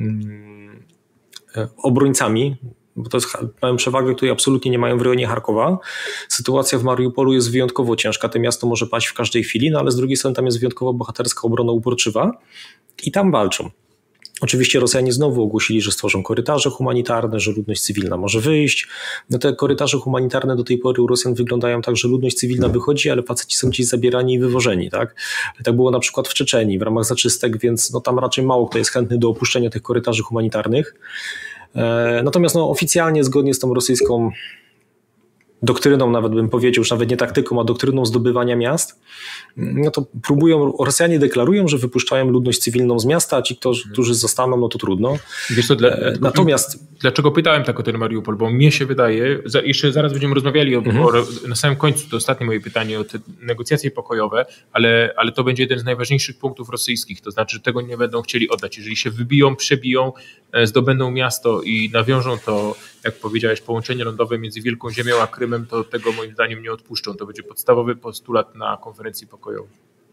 um, obrońcami, bo to jest, mają przewagę, której absolutnie nie mają w rejonie Charkowa. Sytuacja w Mariupolu jest wyjątkowo ciężka. To miasto może paść w każdej chwili, no ale z drugiej strony tam jest wyjątkowo bohaterska obrona uporczywa i tam walczą. Oczywiście Rosjanie znowu ogłosili, że stworzą korytarze humanitarne, że ludność cywilna może wyjść. No te korytarze humanitarne do tej pory u Rosjan wyglądają tak, że ludność cywilna wychodzi, ale faceci są gdzieś zabierani i wywożeni. Tak, tak było na przykład w Czeczenii w ramach zaczystek, więc no tam raczej mało kto jest chętny do opuszczenia tych korytarzy humanitarnych. Natomiast no, oficjalnie zgodnie z tą rosyjską doktryną, nawet bym powiedział, już nawet nie taktyką, a doktryną zdobywania miast, no to próbują, Rosjanie deklarują, że wypuszczają ludność cywilną z miasta, a ci, którzy zostaną, no to trudno. Wiesz co, dla, Natomiast dlaczego pytałem tak o ten Mariupol, bo mnie się wydaje, za, jeszcze zaraz będziemy rozmawiali o, mhm. o, na samym końcu, to ostatnie moje pytanie o te negocjacje pokojowe, ale, ale to będzie jeden z najważniejszych punktów rosyjskich, to znaczy, że tego nie będą chcieli oddać. Jeżeli się wybiją, przebiją, zdobędą miasto i nawiążą to, jak powiedziałeś, połączenie lądowe między Wielką Ziemią a Krymem, to tego moim zdaniem nie odpuszczą. To będzie podstawowy postulat na konferencji pokojowej.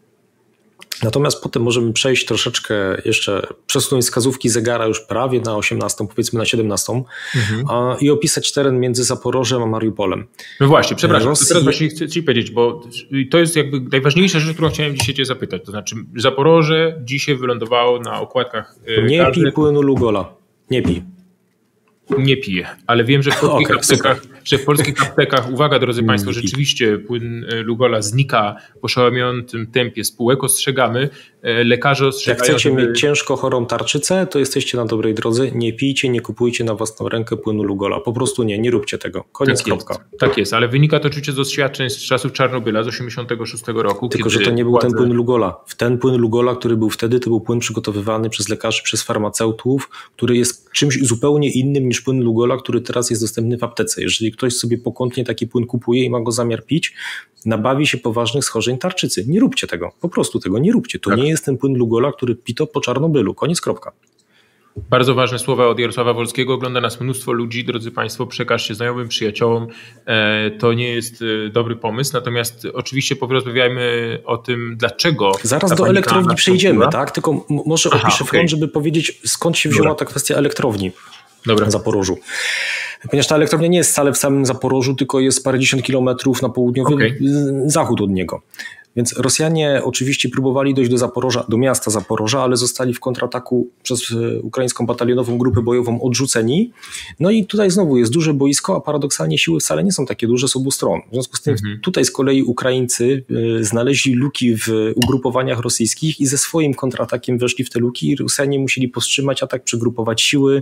Natomiast potem możemy przejść troszeczkę jeszcze, przesunąć wskazówki zegara już prawie na osiemnastą, powiedzmy na siedemnastą mhm. a, i opisać teren między Zaporożem a Mariupolem. No właśnie, przepraszam, Rosji... teraz właśnie chcę Ci powiedzieć, bo to jest jakby najważniejsza rzecz, którą chciałem dzisiaj Cię zapytać. To znaczy Zaporoże dzisiaj wylądowało na okładkach... Nie każdy... pij płynu Lugola, nie pij. Nie piję, ale wiem, że w polskich okay, aptekach, że w polskich aptekach, uwaga drodzy Państwo, rzeczywiście płyn Lugola znika w oszałamiającym tempie, spółek ostrzegamy, lekarze ostrzegają... Jak chcecie żeby... mieć ciężko chorą tarczycę, to jesteście na dobrej drodze, nie pijcie, nie kupujcie na własną rękę płynu Lugola, po prostu nie, nie róbcie tego, koniec, tak kropka. Jest, tak jest, ale wynika to oczywiście z doświadczeń z czasów Czarnobyla z osiemdziesiątego szóstego roku. Tylko, że to nie był władze... ten płyn Lugola. W ten płyn Lugola, który był wtedy, to był płyn przygotowywany przez lekarzy, przez farmaceutów, który jest czymś zupełnie innym niż płyn Lugola, który teraz jest dostępny w aptece. Jeżeli ktoś sobie pokątnie taki płyn kupuje i ma go zamiar pić, nabawi się poważnych schorzeń tarczycy. Nie róbcie tego. Po prostu tego nie róbcie. To tak. nie jest ten płyn Lugola, który pito po Czarnobylu. Koniec, kropka. Bardzo ważne słowa od Jarosława Wolskiego. Ogląda nas mnóstwo ludzi. Drodzy Państwo, przekażcie znajomym, przyjaciołom. To nie jest dobry pomysł. Natomiast oczywiście porozmawiajmy o tym, dlaczego... Zaraz do elektrowni przejdziemy, tak? Tylko może Aha, opiszę okay. front, żeby powiedzieć, skąd się wzięła Dobra. ta kwestia elektrowni. Dobra. Na Zaporożu. Ponieważ ta elektrownia nie jest wcale w samym Zaporożu, tylko jest parędziesiąt kilometrów na południowy okay. zachód od niego. Więc Rosjanie oczywiście próbowali dojść do Zaporoża, do miasta Zaporoża, ale zostali w kontrataku przez ukraińską batalionową grupę bojową odrzuceni. No i tutaj znowu jest duże boisko, a paradoksalnie siły wcale nie są takie duże z obu stron. W związku z tym mhm. tutaj z kolei Ukraińcy znaleźli luki w ugrupowaniach rosyjskich i ze swoim kontratakiem weszli w te luki i Rosjanie musieli powstrzymać atak, przegrupować siły.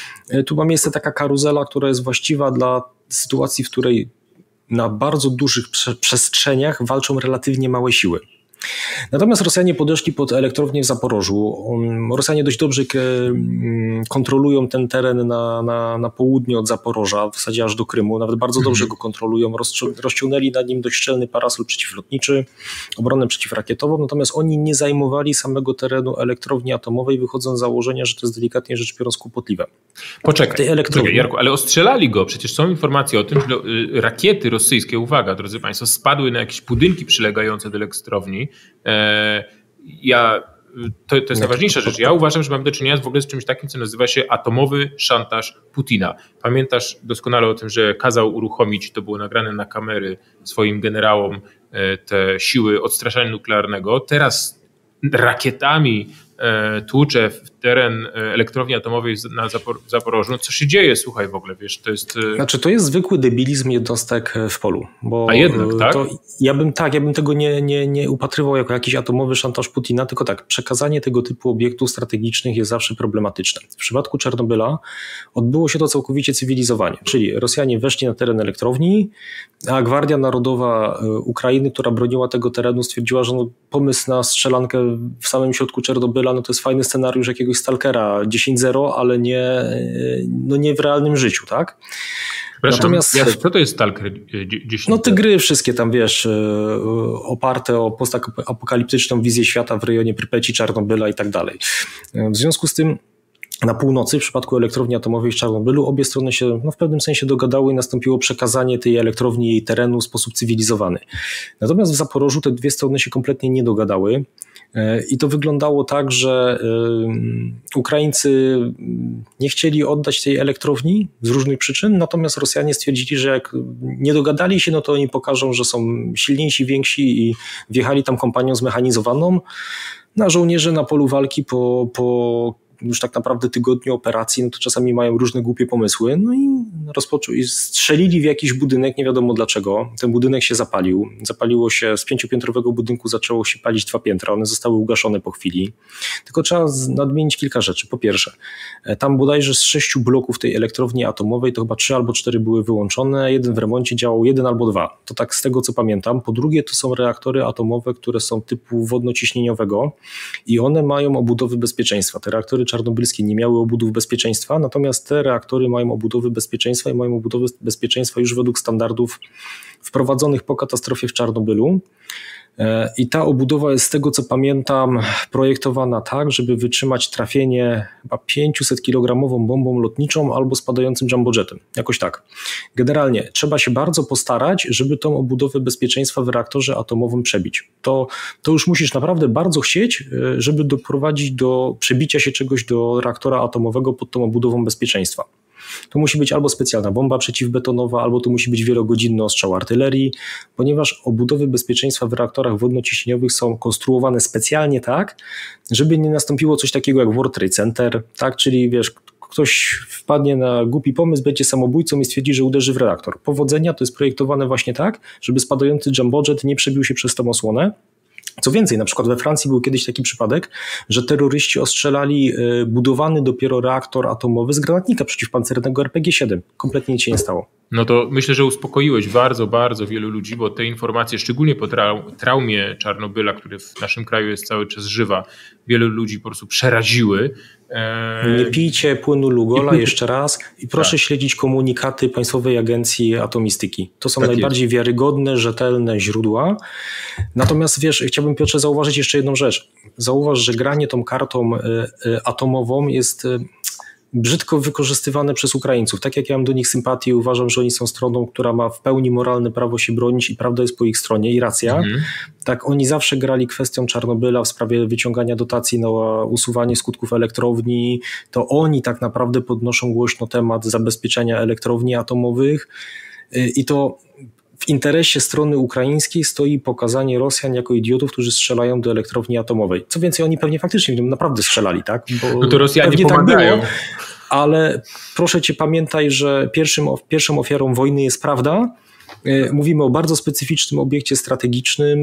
Tu ma miejsce taka karuzela, która jest właściwa dla sytuacji, w której na bardzo dużych prze- przestrzeniach walczą relatywnie małe siły. Natomiast Rosjanie podeszli pod elektrownię w Zaporożu. Rosjanie dość dobrze k- kontrolują ten teren na, na, na południe od Zaporoża, w zasadzie aż do Krymu. Nawet bardzo dobrze go kontrolują. Rozcią- rozciągnęli na nim dość szczelny parasol przeciwlotniczy, obronę przeciwrakietową. Natomiast oni nie zajmowali samego terenu elektrowni atomowej, wychodząc z założenia, że to jest delikatnie rzecz biorąc kłopotliwe. Poczekaj, tej elektrowni... Poczekaj Jarku, ale ostrzelali go. Przecież są informacje o tym, że rakiety rosyjskie, uwaga drodzy Państwo, spadły na jakieś budynki przylegające do elektrowni. Ja, to, to jest najważniejsza rzecz. Ja uważam, że mamy do czynienia w ogóle z czymś takim, co nazywa się atomowy szantaż Putina. Pamiętasz doskonale o tym, że kazał uruchomić, to było nagrane na kamery swoim generałom, te siły odstraszania nuklearnego. Teraz rakietami tłucze w teren elektrowni atomowej na Zapor- Zaporożu. No co się dzieje, słuchaj w ogóle, wiesz, to jest... Znaczy to jest zwykły debilizm jednostek w polu. Bo A jednak, tak? To ja bym tak, ja bym tego nie, nie, nie upatrywał jako jakiś atomowy szantaż Putina, tylko tak, przekazanie tego typu obiektów strategicznych jest zawsze problematyczne. W przypadku Czarnobyla odbyło się to całkowicie cywilizowanie, czyli Rosjanie weszli na teren elektrowni, a Gwardia Narodowa Ukrainy, która broniła tego terenu, stwierdziła, że no, pomysł na strzelankę w samym środku Czarnobyla, no to jest fajny scenariusz jakiegoś Stalkera dziesięć zero, ale nie, no nie w realnym życiu, tak? Natomiast ja, co to jest Stalker dziesięć zero? No te gry wszystkie tam, wiesz, oparte o postapokaliptyczną wizję świata w rejonie Prypeci, Czarnobyla i tak dalej. W związku z tym na północy, w przypadku elektrowni atomowej w Czarnobylu, obie strony się no, w pewnym sensie dogadały i nastąpiło przekazanie tej elektrowni i jej terenu w sposób cywilizowany. Natomiast w Zaporożu te dwie strony się kompletnie nie dogadały. I to wyglądało tak, że Ukraińcy nie chcieli oddać tej elektrowni z różnych przyczyn, natomiast Rosjanie stwierdzili, że jak nie dogadali się, no to oni pokażą, że są silniejsi, więksi i wjechali tam kompanią zmechanizowaną. Na żołnierze na polu walki po, po już tak naprawdę tygodniu operacji, no to czasami mają różne głupie pomysły, no i rozpoczął, i strzelili w jakiś budynek, nie wiadomo dlaczego, ten budynek się zapalił, zapaliło się, z pięciopiętrowego budynku zaczęło się palić dwa piętra, one zostały ugaszone po chwili, tylko trzeba nadmienić kilka rzeczy. Po pierwsze, tam bodajże z sześciu bloków tej elektrowni atomowej to chyba trzy albo cztery były wyłączone, jeden w remoncie działał, jeden albo dwa, to tak z tego co pamiętam. Po drugie, to są reaktory atomowe, które są typu wodnociśnieniowego i one mają obudowy bezpieczeństwa. Te reaktory czarnobylskie nie miały obudów bezpieczeństwa, natomiast te reaktory mają obudowy bezpieczeństwa i mają obudowy bezpieczeństwa już według standardów wprowadzonych po katastrofie w Czarnobylu. I ta obudowa jest, z tego co pamiętam, projektowana tak, żeby wytrzymać trafienie chyba pięćset-kilogramową bombą lotniczą albo spadającym jumbojetem. Jakoś tak. Generalnie trzeba się bardzo postarać, żeby tą obudowę bezpieczeństwa w reaktorze atomowym przebić. To, to już musisz naprawdę bardzo chcieć, żeby doprowadzić do przebicia się czegoś do reaktora atomowego pod tą obudową bezpieczeństwa. To musi być albo specjalna bomba przeciwbetonowa, albo to musi być wielogodzinny ostrzał artylerii, ponieważ obudowy bezpieczeństwa w reaktorach wodnociśnieniowych są konstruowane specjalnie tak, żeby nie nastąpiło coś takiego jak World Trade Center, tak? Czyli wiesz, ktoś wpadnie na głupi pomysł, będzie samobójcą i stwierdzi, że uderzy w reaktor. Powodzenia to jest projektowane właśnie tak, żeby spadający jumbojet nie przebił się przez tą osłonę. Co więcej, na przykład we Francji był kiedyś taki przypadek, że terroryści ostrzelali budowany dopiero reaktor atomowy z granatnika przeciwpancernego er pe gie siedem. Kompletnie nic się nie stało. No to myślę, że uspokoiłeś bardzo, bardzo wielu ludzi, bo te informacje, szczególnie po trau- traumie Czarnobyla, który w naszym kraju jest cały czas żywa, wielu ludzi po prostu przeraziły. Eee... Nie pijcie płynu Lugola jeszcze raz i proszę tak. śledzić komunikaty Państwowej Agencji Atomistyki. To są tak najbardziej jest. wiarygodne, rzetelne źródła. Natomiast wiesz, chciałbym, Piotrze, zauważyć jeszcze jedną rzecz. Zauważ, że granie tą kartą y, y, atomową jest... Y, brzydko wykorzystywane przez Ukraińców. Tak jak ja mam do nich sympatię, uważam, że oni są stroną, która ma w pełni moralne prawo się bronić i prawda jest po ich stronie i racja. Mhm. Tak oni zawsze grali kwestią Czarnobyla w sprawie wyciągania dotacji na usuwanie skutków elektrowni. To oni tak naprawdę podnoszą głośno temat zabezpieczenia elektrowni atomowych i to w interesie strony ukraińskiej stoi pokazanie Rosjan jako idiotów, którzy strzelają do elektrowni atomowej. Co więcej, oni pewnie faktycznie naprawdę strzelali, tak? Bo no to Rosjanie pomagają. Tak było, ale proszę cię, pamiętaj, że pierwszym, pierwszą ofiarą wojny jest prawda. Mówimy o bardzo specyficznym obiekcie strategicznym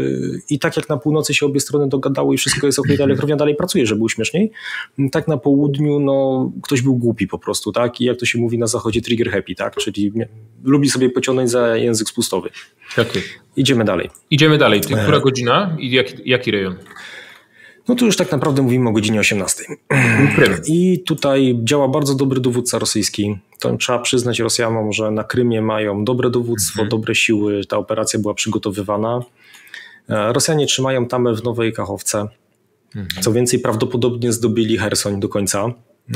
i tak jak na północy się obie strony dogadały i wszystko jest okej, ta elektrownia dalej pracuje, żeby było śmieszniej, tak na południu no, ktoś był głupi po prostu, tak? I jak to się mówi na zachodzie, trigger happy, tak? Czyli lubi sobie pociągnąć za język spustowy. Okay. Idziemy dalej. Idziemy dalej. Która godzina i jaki, jaki rejon? No tu już tak naprawdę mówimy o godzinie osiemnastej. I tutaj działa bardzo dobry dowódca rosyjski. To trzeba przyznać Rosjanom, że na Krymie mają dobre dowództwo, mhm. dobre siły. Ta operacja była przygotowywana. Rosjanie trzymają tamę w Nowej Kachowce. Mhm. Co więcej, prawdopodobnie zdobyli Cherson do końca.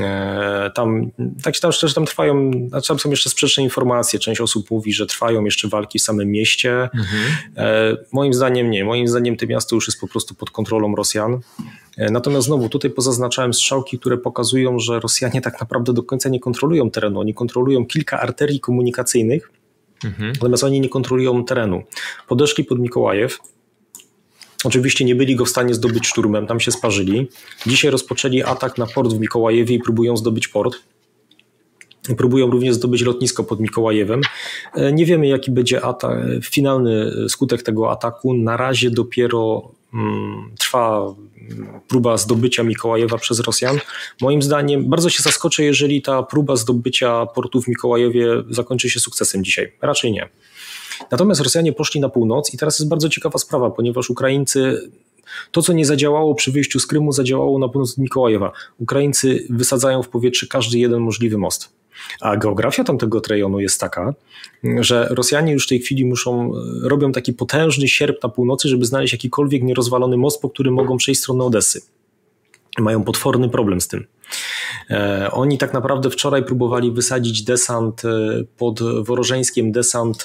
Tam, tak tam szczerze, tam trwają, znaczy tam są jeszcze sprzeczne informacje. Część osób mówi, że trwają jeszcze walki w samym mieście. Mhm. Moim zdaniem nie. Moim zdaniem to miasto już jest po prostu pod kontrolą Rosjan. Natomiast znowu tutaj pozaznaczałem strzałki, które pokazują, że Rosjanie tak naprawdę do końca nie kontrolują terenu. Oni kontrolują kilka arterii komunikacyjnych, mhm. natomiast oni nie kontrolują terenu. Podeszli pod Mikołajew. Oczywiście nie byli go w stanie zdobyć szturmem, tam się sparzyli. Dzisiaj rozpoczęli atak na port w Mikołajewie i próbują zdobyć port. Próbują również zdobyć lotnisko pod Mikołajewem. Nie wiemy, jaki będzie atak, finalny skutek tego ataku. Na razie dopiero mm, trwa próba zdobycia Mikołajewa przez Rosjan. Moim zdaniem bardzo się zaskoczę, jeżeli ta próba zdobycia portu w Mikołajewie zakończy się sukcesem dzisiaj. Raczej nie. Natomiast Rosjanie poszli na północ i teraz jest bardzo ciekawa sprawa, ponieważ Ukraińcy, to co nie zadziałało przy wyjściu z Krymu, zadziałało na północ od Mikołajewa. Ukraińcy wysadzają w powietrze każdy jeden możliwy most. A geografia tamtego rejonu jest taka, że Rosjanie już w tej chwili muszą, robią taki potężny sierp na północy, żeby znaleźć jakikolwiek nierozwalony most, po którym mogą przejść w stronę Odessy. Mają potworny problem z tym. Oni tak naprawdę wczoraj próbowali wysadzić desant pod Worożeńskiem, desant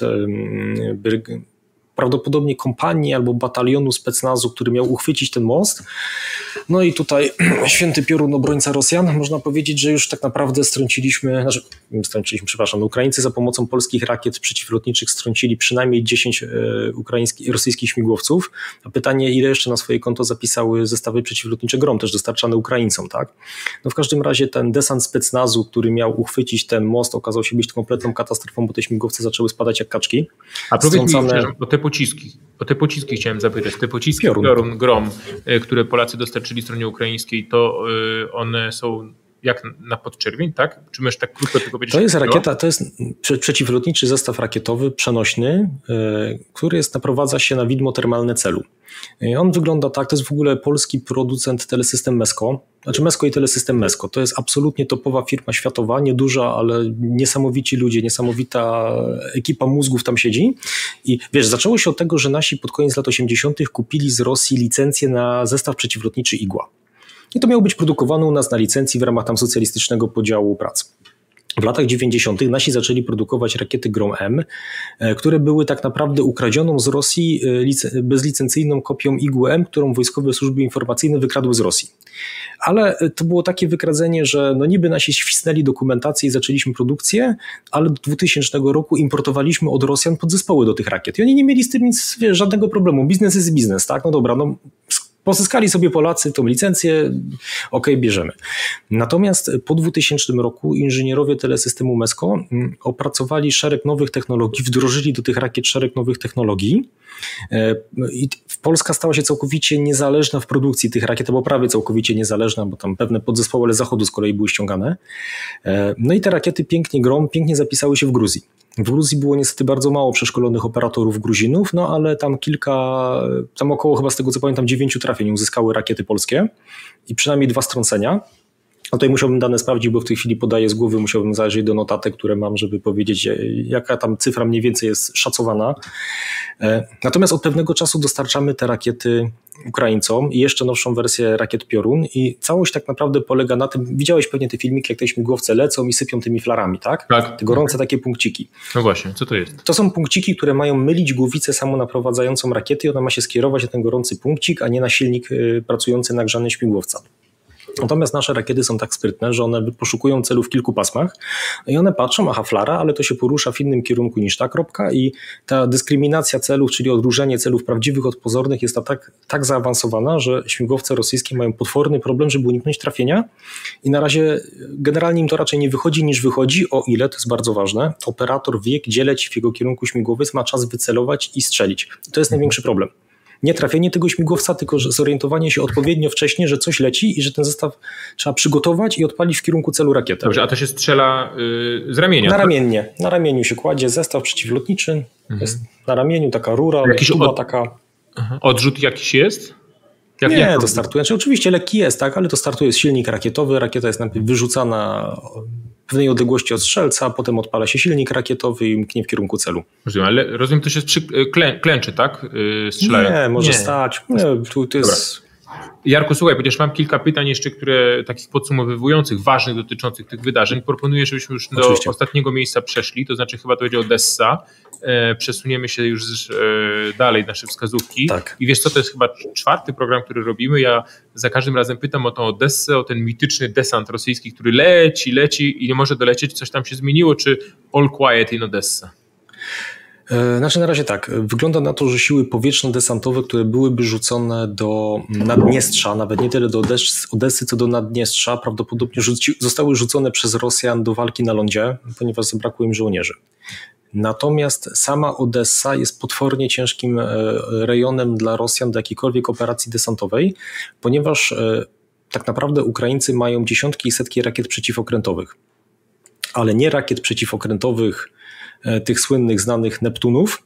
prawdopodobnie kompanii albo batalionu specnazu, który miał uchwycić ten most. No i tutaj święty piorun, obrońca Rosjan. Można powiedzieć, że już tak naprawdę strąciliśmy, znaczy strąciliśmy, przepraszam, no Ukraińcy za pomocą polskich rakiet przeciwlotniczych strącili przynajmniej dziesięć ukraińskich, rosyjskich śmigłowców. A pytanie, ile jeszcze na swoje konto zapisały zestawy przeciwlotnicze Grom, też dostarczane Ukraińcom, tak? No w każdym razie ten desant specnazu, który miał uchwycić ten most, okazał się być kompletną katastrofą, bo te śmigłowce zaczęły spadać jak kaczki. A powiedz mi, bo te pociski, o te pociski chciałem zapytać, te pociski Piorun, Piorun Grom, które Polacy dostarczyli stronie ukraińskiej, to one są jak na podczerwień, tak? Czy możesz tak krótko tylko powiedzieć? To jest rakieta, to jest przeciwlotniczy zestaw rakietowy przenośny, który jest, naprowadza się na widmo termalne celu. On wygląda tak, to jest w ogóle polski producent Telesystem Mesko, znaczy Mesko i Telesystem Mesko. To jest absolutnie topowa firma światowa, nieduża, ale niesamowici ludzie, niesamowita ekipa mózgów tam siedzi. I wiesz, zaczęło się od tego, że nasi pod koniec lat osiemdziesiątych kupili z Rosji licencję na zestaw przeciwlotniczy Igła. I to miało być produkowane u nas na licencji w ramach tam socjalistycznego podziału prac. W latach dziewięćdziesiątych nasi zaczęli produkować rakiety Grom-M, które były tak naprawdę ukradzioną z Rosji bezlicencyjną kopią Igły M, którą wojskowe służby informacyjne wykradły z Rosji. Ale to było takie wykradzenie, że no niby nasi świsnęli dokumentację i zaczęliśmy produkcję, ale do dwutysięcznego roku importowaliśmy od Rosjan podzespoły do tych rakiet. I oni nie mieli z tym nic, wiesz, żadnego problemu. Biznes jest biznes, tak? No dobra, no pozyskali sobie Polacy tą licencję, okej, bierzemy. Natomiast po dwutysięcznym roku inżynierowie Telesystemu Mesko opracowali szereg nowych technologii, wdrożyli do tych rakiet szereg nowych technologii i Polska stała się całkowicie niezależna w produkcji tych rakiet, bo prawie całkowicie niezależna, bo tam pewne podzespoły z zachodu z kolei były ściągane. No i te rakiety pięknie Grom, pięknie zapisały się w Gruzji. W Gruzji było niestety bardzo mało przeszkolonych operatorów Gruzinów, no ale tam kilka, tam około chyba z tego co pamiętam dziewięciu trafień uzyskały rakiety polskie i przynajmniej dwa strącenia. No tutaj musiałbym dane sprawdzić, bo w tej chwili podaję z głowy, musiałbym zajrzeć do notatek, które mam, żeby powiedzieć, jaka tam cyfra mniej więcej jest szacowana. Natomiast od pewnego czasu dostarczamy te rakiety Ukraińcom i jeszcze nowszą wersję rakiet Piorun i całość tak naprawdę polega na tym, widziałeś pewnie te filmiki, jak te śmigłowce lecą i sypią tymi flarami, tak? Tak. Te gorące takie punkciki. No właśnie, co to jest? To są punkciki, które mają mylić głowicę samonaprowadzającą rakiety i ona ma się skierować na ten gorący punkcik, a nie na silnik pracujący na grzanym śmigłowca. Natomiast nasze rakiety są tak sprytne, że one poszukują celu w kilku pasmach i one patrzą, aha, flara, ale to się porusza w innym kierunku niż ta kropka i ta dyskryminacja celów, czyli odróżnienie celów prawdziwych od pozornych jest tak, tak zaawansowana, że śmigłowce rosyjskie mają potworny problem, żeby uniknąć trafienia i na razie generalnie im to raczej nie wychodzi niż wychodzi, o ile, to jest bardzo ważne, operator wie, gdzie leci w jego kierunku śmigłowiec, ma czas wycelować i strzelić. To jest największy problem. Nie trafienie tego śmigłowca, tylko że zorientowanie się odpowiednio wcześnie, że coś leci i że ten zestaw trzeba przygotować i odpalić w kierunku celu rakietę. Dobrze, a to się strzela yy, z ramienia? Na ramiennie. Na ramieniu się kładzie zestaw przeciwlotniczy, mhm. jest na ramieniu taka rura, jakiś tuba od... taka. Aha. Odrzut jakiś jest? Jak nie, jak to startuje. Znaczy, oczywiście lekki jest, tak, ale to startuje z silnik rakietowy, rakieta jest najpierw wyrzucana w pewnej odległości od strzelca, potem odpala się silnik rakietowy i mknie w kierunku celu. Rozumiem, ale rozumiem, to się przy... klę... klęczy, tak? Yy, strzelają. Nie, może nie. stać. Nie, tu, tu jest... Jarku, słuchaj, chociaż mam kilka pytań jeszcze, które takich podsumowujących, ważnych, dotyczących tych wydarzeń. Proponuję, żebyśmy już do Oczywiście. ostatniego miejsca przeszli, to znaczy chyba to będzie Odessa. E, przesuniemy się już e, dalej nasze wskazówki. Tak. I wiesz co, to jest chyba czwarty program, który robimy. Ja za każdym razem pytam o tą Odessę, o ten mityczny desant rosyjski, który leci, leci i nie może dolecieć. Coś tam się zmieniło, czy all quiet in Odessa? Znaczy na razie tak, wygląda na to, że siły powietrzno-desantowe, które byłyby rzucone do Naddniestrza, nawet nie tyle do Odessy, co do Naddniestrza, prawdopodobnie rzuci, zostały rzucone przez Rosjan do walki na lądzie, ponieważ zabrakło im żołnierzy. Natomiast sama Odessa jest potwornie ciężkim rejonem dla Rosjan do jakiejkolwiek operacji desantowej, ponieważ tak naprawdę Ukraińcy mają dziesiątki i setki rakiet przeciwokrętowych, ale nie rakiet przeciwokrętowych tych słynnych, znanych Neptunów,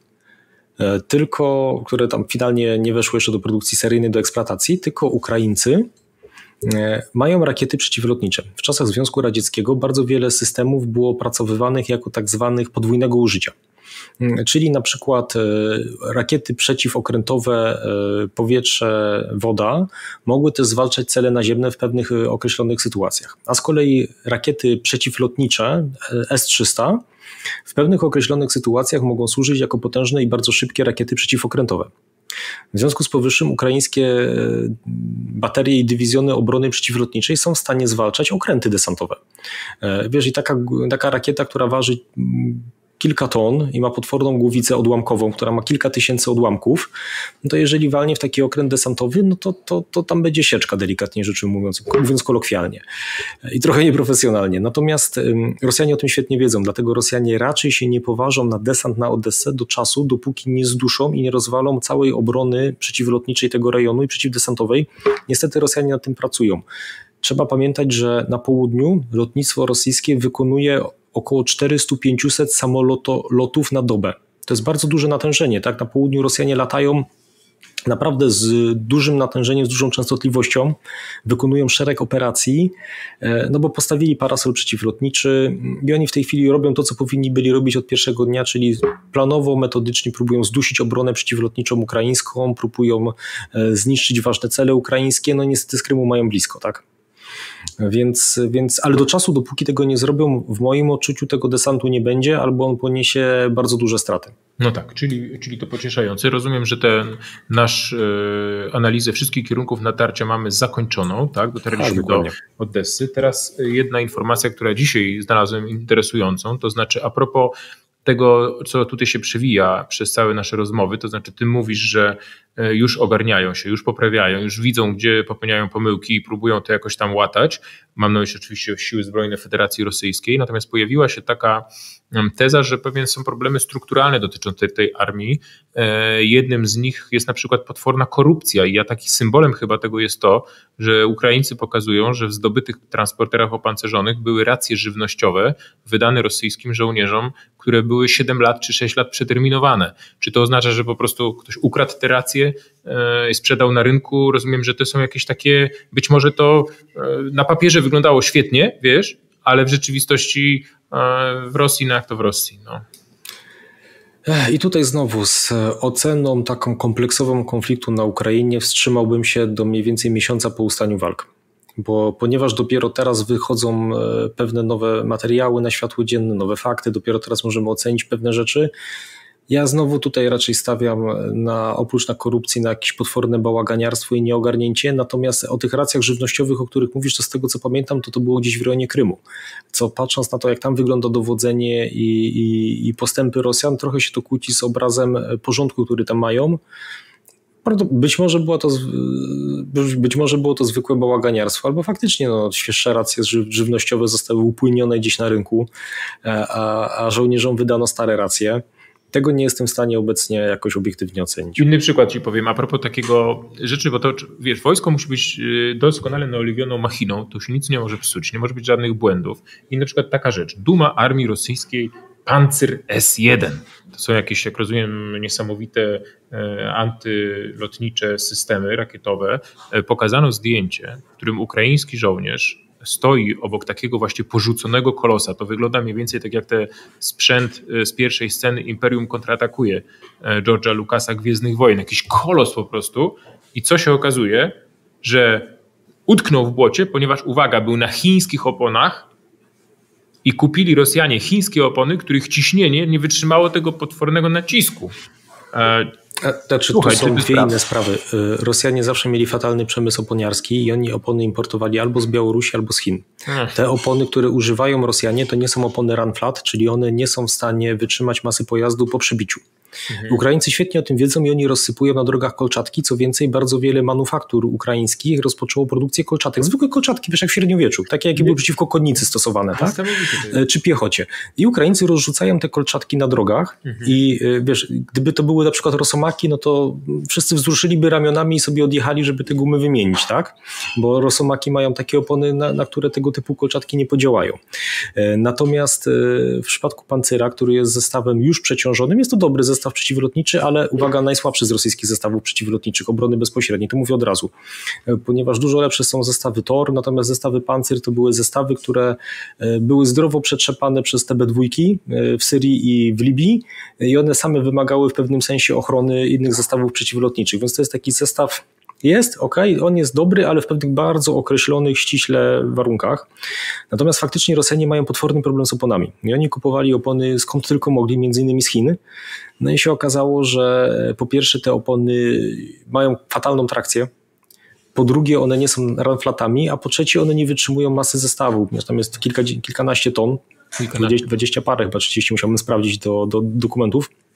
tylko, które tam finalnie nie weszły jeszcze do produkcji seryjnej, do eksploatacji, tylko Ukraińcy mają rakiety przeciwlotnicze. W czasach Związku Radzieckiego bardzo wiele systemów było opracowywanych jako tak zwanych podwójnego użycia. Czyli na przykład rakiety przeciwokrętowe powietrze-woda mogły też zwalczać cele naziemne w pewnych określonych sytuacjach. A z kolei rakiety przeciwlotnicze S trzysta w pewnych określonych sytuacjach mogą służyć jako potężne i bardzo szybkie rakiety przeciwokrętowe. W związku z powyższym ukraińskie baterie i dywizjony obrony przeciwlotniczej są w stanie zwalczać okręty desantowe. Wiesz, i taka, taka rakieta, która waży kilka ton i ma potworną głowicę odłamkową, która ma kilka tysięcy odłamków, no to jeżeli walnie w taki okręt desantowy, no to, to, to tam będzie sieczka, delikatnie rzecz mówiąc, mówiąc kolokwialnie i trochę nieprofesjonalnie. Natomiast Rosjanie o tym świetnie wiedzą, dlatego Rosjanie raczej się nie poważą na desant na Odessę do czasu, dopóki nie zduszą i nie rozwalą całej obrony przeciwlotniczej tego rejonu i przeciwdesantowej. Niestety Rosjanie nad tym pracują. trzeba pamiętać, że na południu lotnictwo rosyjskie wykonuje około czterysta pięćset samolotów na dobę. To jest bardzo duże natężenie. Tak? Na południu Rosjanie latają naprawdę z dużym natężeniem, z dużą częstotliwością, wykonują szereg operacji, no bo postawili parasol przeciwlotniczy i oni w tej chwili robią to, co powinni byli robić od pierwszego dnia, czyli planowo, metodycznie próbują zdusić obronę przeciwlotniczą ukraińską, próbują zniszczyć ważne cele ukraińskie, no niestety z Krymu mają blisko, tak? Więc, więc, ale do czasu, dopóki tego nie zrobią, w moim odczuciu tego desantu nie będzie, albo on poniesie bardzo duże straty. No tak, czyli, czyli to pocieszające. Rozumiem, że ten nasz e, analizę wszystkich kierunków natarcia mamy zakończoną, tak? Dotarliśmy do Odessy. Teraz jedna informacja, która dzisiaj znalazłem interesującą, to znaczy a propos tego, co tutaj się przewija przez całe nasze rozmowy, to znaczy ty mówisz, że już ogarniają się, już poprawiają, już widzą, gdzie popełniają pomyłki i próbują to jakoś tam łatać. Mam na myśli oczywiście siły zbrojne Federacji Rosyjskiej, natomiast pojawiła się taka teza, że pewnie są problemy strukturalne dotyczące tej armii. Jednym z nich jest na przykład potworna korupcja i ja taki symbolem chyba tego jest to, że Ukraińcy pokazują, że w zdobytych transporterach opancerzonych były racje żywnościowe wydane rosyjskim żołnierzom, które były siedem lat czy sześć lat przeterminowane. Czy to oznacza, że po prostu ktoś ukradł te racje i sprzedał na rynku? Rozumiem, że to są jakieś takie, być może to na papierze wyglądało świetnie, wiesz, ale w rzeczywistości w Rosji, no jak to w Rosji, no. I tutaj znowu z oceną taką kompleksową konfliktu na Ukrainie wstrzymałbym się do mniej więcej miesiąca po ustaniu walk. Bo ponieważ dopiero teraz wychodzą pewne nowe materiały na światło dzienne, nowe fakty, dopiero teraz możemy ocenić pewne rzeczy. Ja znowu tutaj raczej stawiam na, oprócz na korupcji, na jakieś potworne bałaganiarstwo i nieogarnięcie, natomiast o tych racjach żywnościowych, o których mówisz, to z tego co pamiętam, to to było gdzieś w rejonie Krymu. Co patrząc na to, jak tam wygląda dowodzenie i, i, i postępy Rosjan, trochę się to kłóci z obrazem porządku, który tam mają. Być może było to, być może było to zwykłe bałaganiarstwo, albo faktycznie no, świeższe racje żywnościowe zostały upłynione gdzieś na rynku, a, a żołnierzom wydano stare racje. Tego nie jestem w stanie obecnie jakoś obiektywnie ocenić. Inny przykład ci powiem, a propos takiego rzeczy, bo to wiesz, wojsko musi być doskonale naoliwioną machiną, to się nic nie może psuć, nie może być żadnych błędów. I na przykład taka rzecz, duma armii rosyjskiej Panzer S jeden. To są jakieś, jak rozumiem, niesamowite antylotnicze systemy rakietowe. Pokazano zdjęcie, w którym ukraiński żołnierz stoi obok takiego właśnie porzuconego kolosa. To wygląda mniej więcej tak jak ten sprzęt z pierwszej sceny Imperium kontratakuje George'a Lucasa Gwiezdnych Wojen. Jakiś kolos po prostu. I co się okazuje, że utknął w błocie, ponieważ, uwaga, był na chińskich oponach i kupili Rosjanie chińskie opony, których ciśnienie nie wytrzymało tego potwornego nacisku. Znaczy, Słuchaj, to są dwie sprawy. inne sprawy. Rosjanie zawsze mieli fatalny przemysł oponiarski i oni opony importowali albo z Białorusi, albo z Chin. Ech. Te opony, które używają Rosjanie, to nie są opony run flat, czyli one nie są w stanie wytrzymać masy pojazdu po przebiciu. Mhm. Ukraińcy świetnie o tym wiedzą i oni rozsypują na drogach kolczatki. Co więcej, bardzo wiele manufaktur ukraińskich rozpoczęło produkcję kolczatek. Zwykłe kolczatki, wiesz, jak w średniowieczu, takie jakie były przeciwko konnicy stosowane, tak? Czy piechocie. I Ukraińcy rozrzucają te kolczatki na drogach mhm. i wiesz, gdyby to były na przykład rosomaki, no to wszyscy wzruszyliby ramionami i sobie odjechali, żeby te gumy wymienić, tak? Bo rosomaki mają takie opony, na, na które tego typu kolczatki nie podziałają. Natomiast w przypadku Pancyra, który jest zestawem już przeciążonym, jest to dobry zestaw przeciwlotniczy, ale uwaga, najsłabszy z rosyjskich zestawów przeciwlotniczych obrony bezpośredniej, to mówię od razu, ponieważ dużo lepsze są zestawy Tor, natomiast zestawy Pancyr to były zestawy, które były zdrowo przetrzepane przez T B dwa w Syrii i w Libii i one same wymagały w pewnym sensie ochrony innych zestawów przeciwlotniczych, więc to jest taki zestaw. Jest, okej, okay, on jest dobry, ale w pewnych bardzo określonych, ściśle warunkach. Natomiast faktycznie Rosjanie mają potworny problem z oponami. I oni kupowali opony skąd tylko mogli, między innymi z Chin. No i się okazało, że po pierwsze te opony mają fatalną trakcję, po drugie one nie są runflatami, a po trzecie one nie wytrzymują masy zestawu, ponieważ tam jest kilka, kilkanaście ton, dwadzieścia parę, chyba trzydzieści musiałbym sprawdzić do, do dokumentów.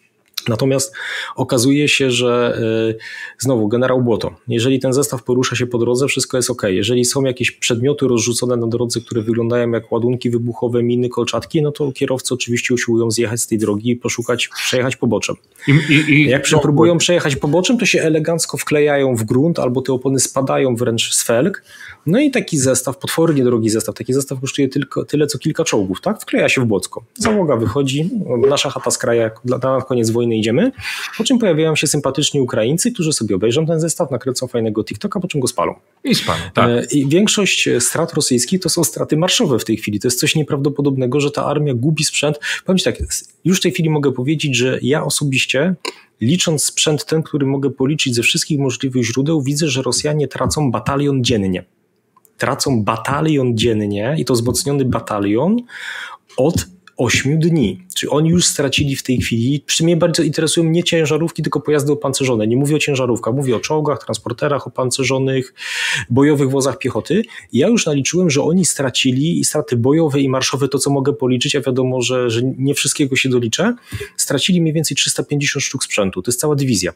Natomiast okazuje się, że yy, znowu generał Błoto, jeżeli ten zestaw porusza się po drodze, wszystko jest ok. Jeżeli są jakieś przedmioty rozrzucone na drodze, które wyglądają jak ładunki wybuchowe, miny, kolczatki, no to kierowcy oczywiście usiłują zjechać z tej drogi i poszukać, przejechać poboczem. I, i, i Jak próbują przejechać poboczem, to się elegancko wklejają w grunt albo te opony spadają wręcz z felg. No i taki zestaw, potwornie drogi zestaw, taki zestaw kosztuje tylko tyle co kilka czołgów, tak? Wkleja się w bocko. Załoga wychodzi, nasza chata z kraja, na koniec wojny idziemy, po czym pojawiają się sympatyczni Ukraińcy, którzy sobie obejrzą ten zestaw, nakręcą fajnego TikToka, po czym go spalą. I spalą, tak. I większość strat rosyjskich to są straty marszowe w tej chwili. To jest coś nieprawdopodobnego, że ta armia gubi sprzęt. Powiem ci tak, już w tej chwili mogę powiedzieć, że ja osobiście, licząc sprzęt ten, który mogę policzyć ze wszystkich możliwych źródeł, widzę, że Rosjanie tracą batalion dziennie. Tracą batalion dziennie i to wzmocniony batalion od ośmiu dni. Czyli oni już stracili w tej chwili, przy mnie bardzo interesują nie ciężarówki, tylko pojazdy opancerzone. Nie mówię o ciężarówkach, mówię o czołgach, transporterach opancerzonych, bojowych wozach piechoty. Ja już naliczyłem, że oni stracili i straty bojowe i marszowe, to co mogę policzyć, a wiadomo, że, że nie wszystkiego się doliczę, stracili mniej więcej trzysta pięćdziesiąt sztuk sprzętu. To jest cała dywizja.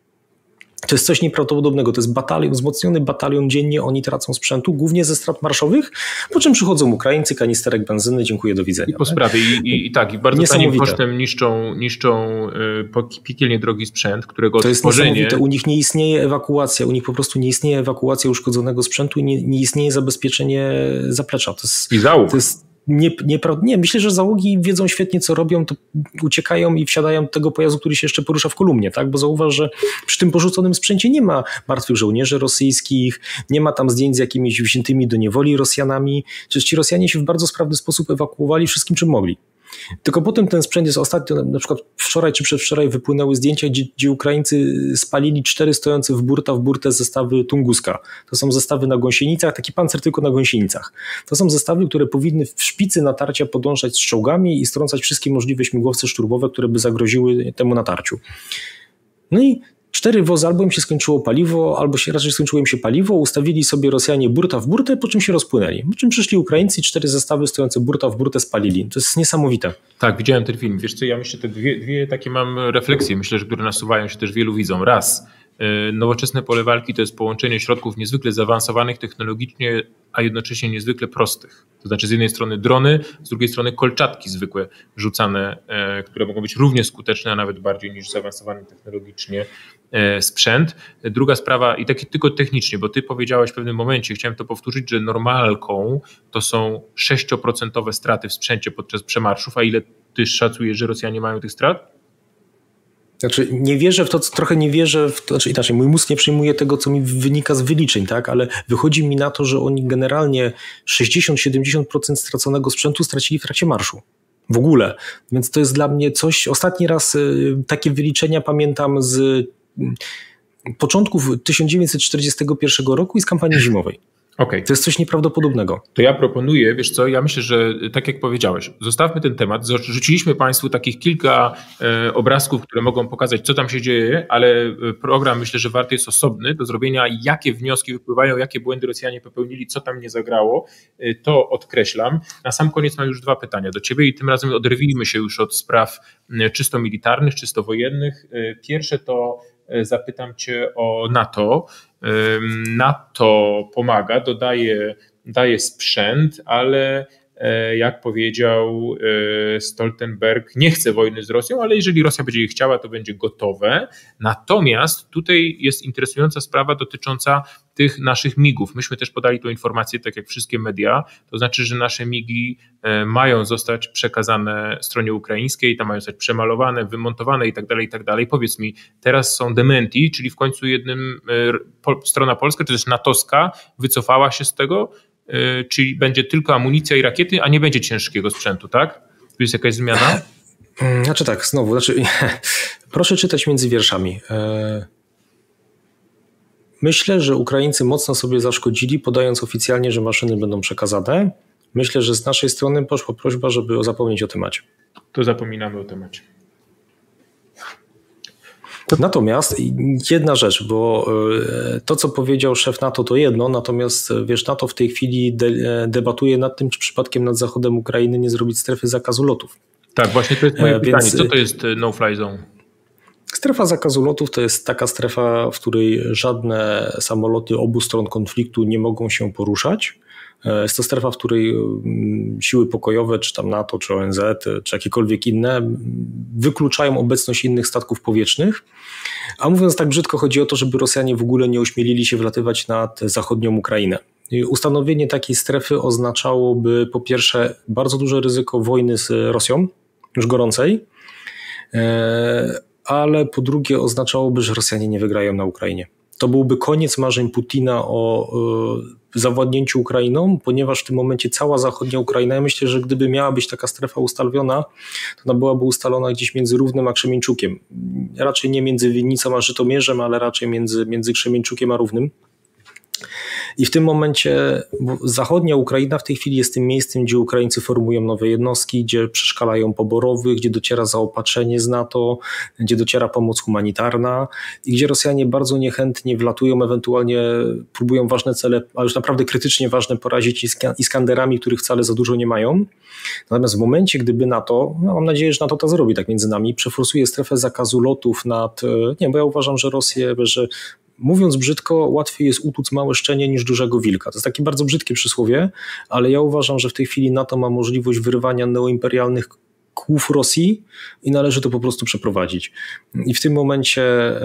To jest coś nieprawdopodobnego, to jest batalion, wzmocniony batalion dziennie, oni tracą sprzętu, głównie ze strat marszowych, po czym przychodzą Ukraińcy, kanisterek benzyny, dziękuję, do widzenia. I po sprawie, i, i, i tak, i bardzo tanim kosztem niszczą, niszczą yy, piekielnie drogi sprzęt, którego to jest stworzenie... niesamowite, u nich nie istnieje ewakuacja, u nich po prostu nie istnieje ewakuacja uszkodzonego sprzętu i nie, nie istnieje zabezpieczenie zaplecza. To jest, I załóg. To jest Nie, nie, nie, myślę, że załogi wiedzą świetnie, co robią, to uciekają i wsiadają do tego pojazdu, który się jeszcze porusza w kolumnie, tak? Bo zauważ, że przy tym porzuconym sprzęcie nie ma martwych żołnierzy rosyjskich, nie ma tam zdjęć z jakimiś wziętymi do niewoli Rosjanami, przecież ci Rosjanie się w bardzo sprawny sposób ewakuowali wszystkim, czym mogli. Tylko potem ten sprzęt jest ostatnio, na przykład wczoraj czy przedwczoraj wypłynęły zdjęcia, gdzie, gdzie Ukraińcy spalili cztery stojące w burta w burtę zestawy Tunguska. To są zestawy na gąsienicach, taki pancer tylko na gąsienicach. To są zestawy, które powinny w szpicy natarcia podążać z czołgami i strącać wszystkie możliwe śmigłowce szturmowe, które by zagroziły temu natarciu. No i cztery wozy, albo im się skończyło paliwo, albo się raczej skończyło im się paliwo, ustawili sobie Rosjanie burta w burtę, po czym się rozpłynęli. Po czym przyszli Ukraińcy i cztery zestawy stojące burta w burtę spalili. To jest niesamowite. Tak, widziałem ten film. Wiesz co, ja myślę, te dwie, dwie takie mam refleksje, myślę, że które nasuwają się też wielu widzom. Raz, nowoczesne pole walki to jest połączenie środków niezwykle zaawansowanych technologicznie, a jednocześnie niezwykle prostych. To znaczy z jednej strony drony, z drugiej strony kolczatki zwykłe rzucane, które mogą być równie skuteczne, a nawet bardziej niż zaawansowany technologicznie sprzęt. Druga sprawa, i tak tylko technicznie, bo ty powiedziałeś w pewnym momencie, chciałem to powtórzyć, że normalką to są sześcioprocentowe straty w sprzęcie podczas przemarszów, a ile ty szacujesz, że Rosjanie mają tych strat? Znaczy nie wierzę w to, trochę nie wierzę w to, znaczy inaczej, mój mózg nie przyjmuje tego, co mi wynika z wyliczeń, tak, ale wychodzi mi na to, że oni generalnie sześćdziesiąt do siedemdziesięciu procent straconego sprzętu stracili w trakcie marszu. W ogóle. Więc to jest dla mnie coś, ostatni raz y, takie wyliczenia pamiętam z y, początków tysiąc dziewięćset czterdziestego pierwszego roku i z kampanii zimowej. Okay. To jest coś nieprawdopodobnego. To ja proponuję, wiesz co, ja myślę, że tak jak powiedziałeś, zostawmy ten temat, rzuciliśmy Państwu takich kilka e, obrazków, które mogą pokazać, co tam się dzieje, ale program myślę, że warty jest osobny do zrobienia, jakie wnioski wypływają, jakie błędy Rosjanie popełnili, co tam nie zagrało, e, to odkreślam. Na sam koniec mam już dwa pytania do Ciebie i tym razem oderwijmy się już od spraw czysto militarnych, czysto wojennych. E, pierwsze to zapytam Cię o NATO. NATO pomaga, dodaje, daje sprzęt, ale jak powiedział Stoltenberg, nie chce wojny z Rosją, ale jeżeli Rosja będzie jej chciała, to będzie gotowe. Natomiast tutaj jest interesująca sprawa dotycząca tych naszych migów. Myśmy też podali tą informację, tak jak wszystkie media, to znaczy, że nasze migi mają zostać przekazane stronie ukraińskiej, tam mają zostać przemalowane, wymontowane i tak dalej, i tak dalej. Powiedz mi, teraz są dementi, czyli w końcu jednym strona polska, czy też natowska wycofała się z tego, czyli będzie tylko amunicja i rakiety, a nie będzie ciężkiego sprzętu, tak? Tu jest jakaś zmiana? Znaczy tak, znowu, znaczy, proszę czytać między wierszami. Myślę, że Ukraińcy mocno sobie zaszkodzili, podając oficjalnie, że maszyny będą przekazane. Myślę, że z naszej strony poszła prośba, żeby zapomnieć o temacie. To zapominamy o temacie. Natomiast jedna rzecz, bo to, co powiedział szef NATO, to jedno, natomiast wiesz, NATO w tej chwili de- debatuje nad tym, czy przypadkiem nad zachodem Ukrainy nie zrobić strefy zakazu lotów. Tak, właśnie to jest moje Więc... pytanie. Co to jest no-fly zone? Strefa zakazu lotów to jest taka strefa, w której żadne samoloty obu stron konfliktu nie mogą się poruszać. Jest to strefa, w której siły pokojowe, czy tam NATO, czy O N Z, czy jakiekolwiek inne, wykluczają obecność innych statków powietrznych. A mówiąc tak brzydko, chodzi o to, żeby Rosjanie w ogóle nie ośmielili się wlatywać nad zachodnią Ukrainę. I ustanowienie takiej strefy oznaczałoby po pierwsze bardzo duże ryzyko wojny z Rosją, już gorącej, ale po drugie oznaczałoby, że Rosjanie nie wygrają na Ukrainie. To byłby koniec marzeń Putina o y, zawładnięciu Ukrainą, ponieważ w tym momencie cała zachodnia Ukraina, ja myślę, że gdyby miała być taka strefa ustawiona, to ona byłaby ustalona gdzieś między Równem a Krzemieńczukiem. Raczej nie między Winnicą a Żytomierzem, ale raczej między, między Krzemieńczukiem a Równym. I w tym momencie zachodnia Ukraina w tej chwili jest tym miejscem, gdzie Ukraińcy formują nowe jednostki, gdzie przeszkalają poborowych, gdzie dociera zaopatrzenie z NATO, gdzie dociera pomoc humanitarna i gdzie Rosjanie bardzo niechętnie wlatują, ewentualnie próbują ważne cele, ale już naprawdę krytycznie ważne porazić Iskanderami, których wcale za dużo nie mają. Natomiast w momencie, gdyby NATO, no mam nadzieję, że NATO to zrobi tak między nami, przeforsuje strefę zakazu lotów nad, nie, bo ja uważam, że Rosję, że mówiąc brzydko, łatwiej jest utłuc małe szczenie niż dużego wilka. To jest takie bardzo brzydkie przysłowie, ale ja uważam, że w tej chwili NATO ma możliwość wyrwania neoimperialnych kłów Rosji i należy to po prostu przeprowadzić. I w tym momencie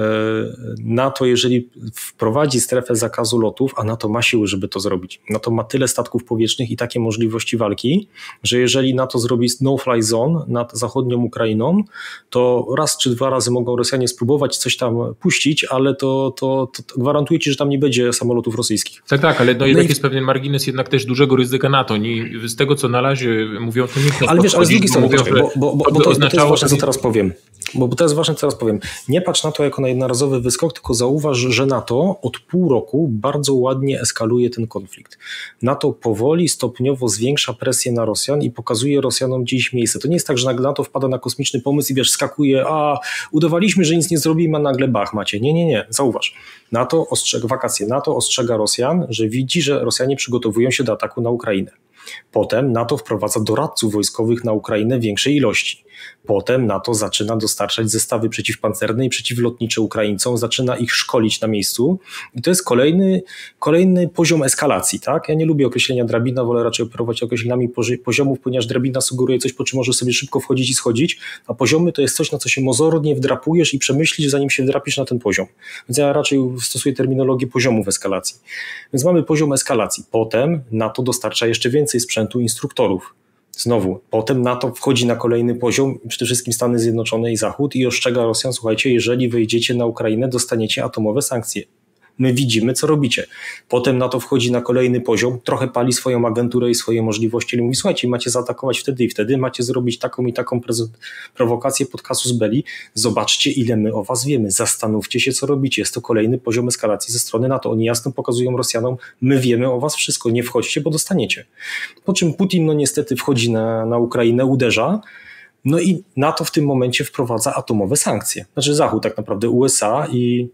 NATO, jeżeli wprowadzi strefę zakazu lotów, a NATO ma siły, żeby to zrobić, NATO ma tyle statków powietrznych i takie możliwości walki, że jeżeli NATO zrobi no-fly zone nad zachodnią Ukrainą, to raz czy dwa razy mogą Rosjanie spróbować coś tam puścić, ale to, to, to gwarantuję ci, że tam nie będzie samolotów rosyjskich. Tak, tak, ale no jednak no jest i... pewien margines jednak też dużego ryzyka NATO. Nie, z tego, co na razie mówią, to nikt nie ale wiesz, ale z drugiej strony, mówią, że... bo, bo, bo, bo, to, bo to jest ważne, co teraz powiem. Bo to jest ważne, co teraz powiem. Nie patrz na to jako na jednorazowy wyskok, tylko zauważ, że NATO od pół roku bardzo ładnie eskaluje ten konflikt. NATO powoli, stopniowo zwiększa presję na Rosjan i pokazuje Rosjanom dziś miejsce. To nie jest tak, że nagle NATO wpada na kosmiczny pomysł i wiesz, skakuje, a udawaliśmy, że nic nie zrobimy, a nagle bach macie. Nie, nie, nie. Zauważ. NATO ostrzega, wakacje NATO ostrzega Rosjan, że widzi, że Rosjanie przygotowują się do ataku na Ukrainę. Potem NATO wprowadza doradców wojskowych na Ukrainę w większej ilości. Potem NATO zaczyna dostarczać zestawy przeciwpancerne i przeciwlotnicze Ukraińcom, zaczyna ich szkolić na miejscu i to jest kolejny, kolejny poziom eskalacji. Tak? Ja nie lubię określenia drabina, wolę raczej operować określeniami poziomów, ponieważ drabina sugeruje coś, po czym możesz sobie szybko wchodzić i schodzić, a poziomy to jest coś, na co się mozornie wdrapujesz i przemyślisz, zanim się wdrapisz na ten poziom. Więc ja raczej stosuję terminologię poziomów eskalacji. Więc mamy poziom eskalacji. Potem NATO dostarcza jeszcze więcej sprzętu, instruktorów. Znowu, potem NATO wchodzi na kolejny poziom, przede wszystkim Stany Zjednoczone i Zachód i ostrzega Rosjan, słuchajcie, jeżeli wejdziecie na Ukrainę, dostaniecie atomowe sankcje. My widzimy, co robicie. Potem NATO wchodzi na kolejny poziom, trochę pali swoją agenturę i swoje możliwości, ale mówi, słuchajcie, macie zaatakować wtedy i wtedy, macie zrobić taką i taką prowokację pod casus belli, zobaczcie, ile my o was wiemy, zastanówcie się, co robicie. Jest to kolejny poziom eskalacji ze strony NATO. Oni jasno pokazują Rosjanom, my wiemy o was wszystko, nie wchodźcie, bo dostaniecie. Po czym Putin, no niestety, wchodzi na, na Ukrainę, uderza, no i NATO w tym momencie wprowadza atomowe sankcje. Znaczy Zachód tak naprawdę, U S A i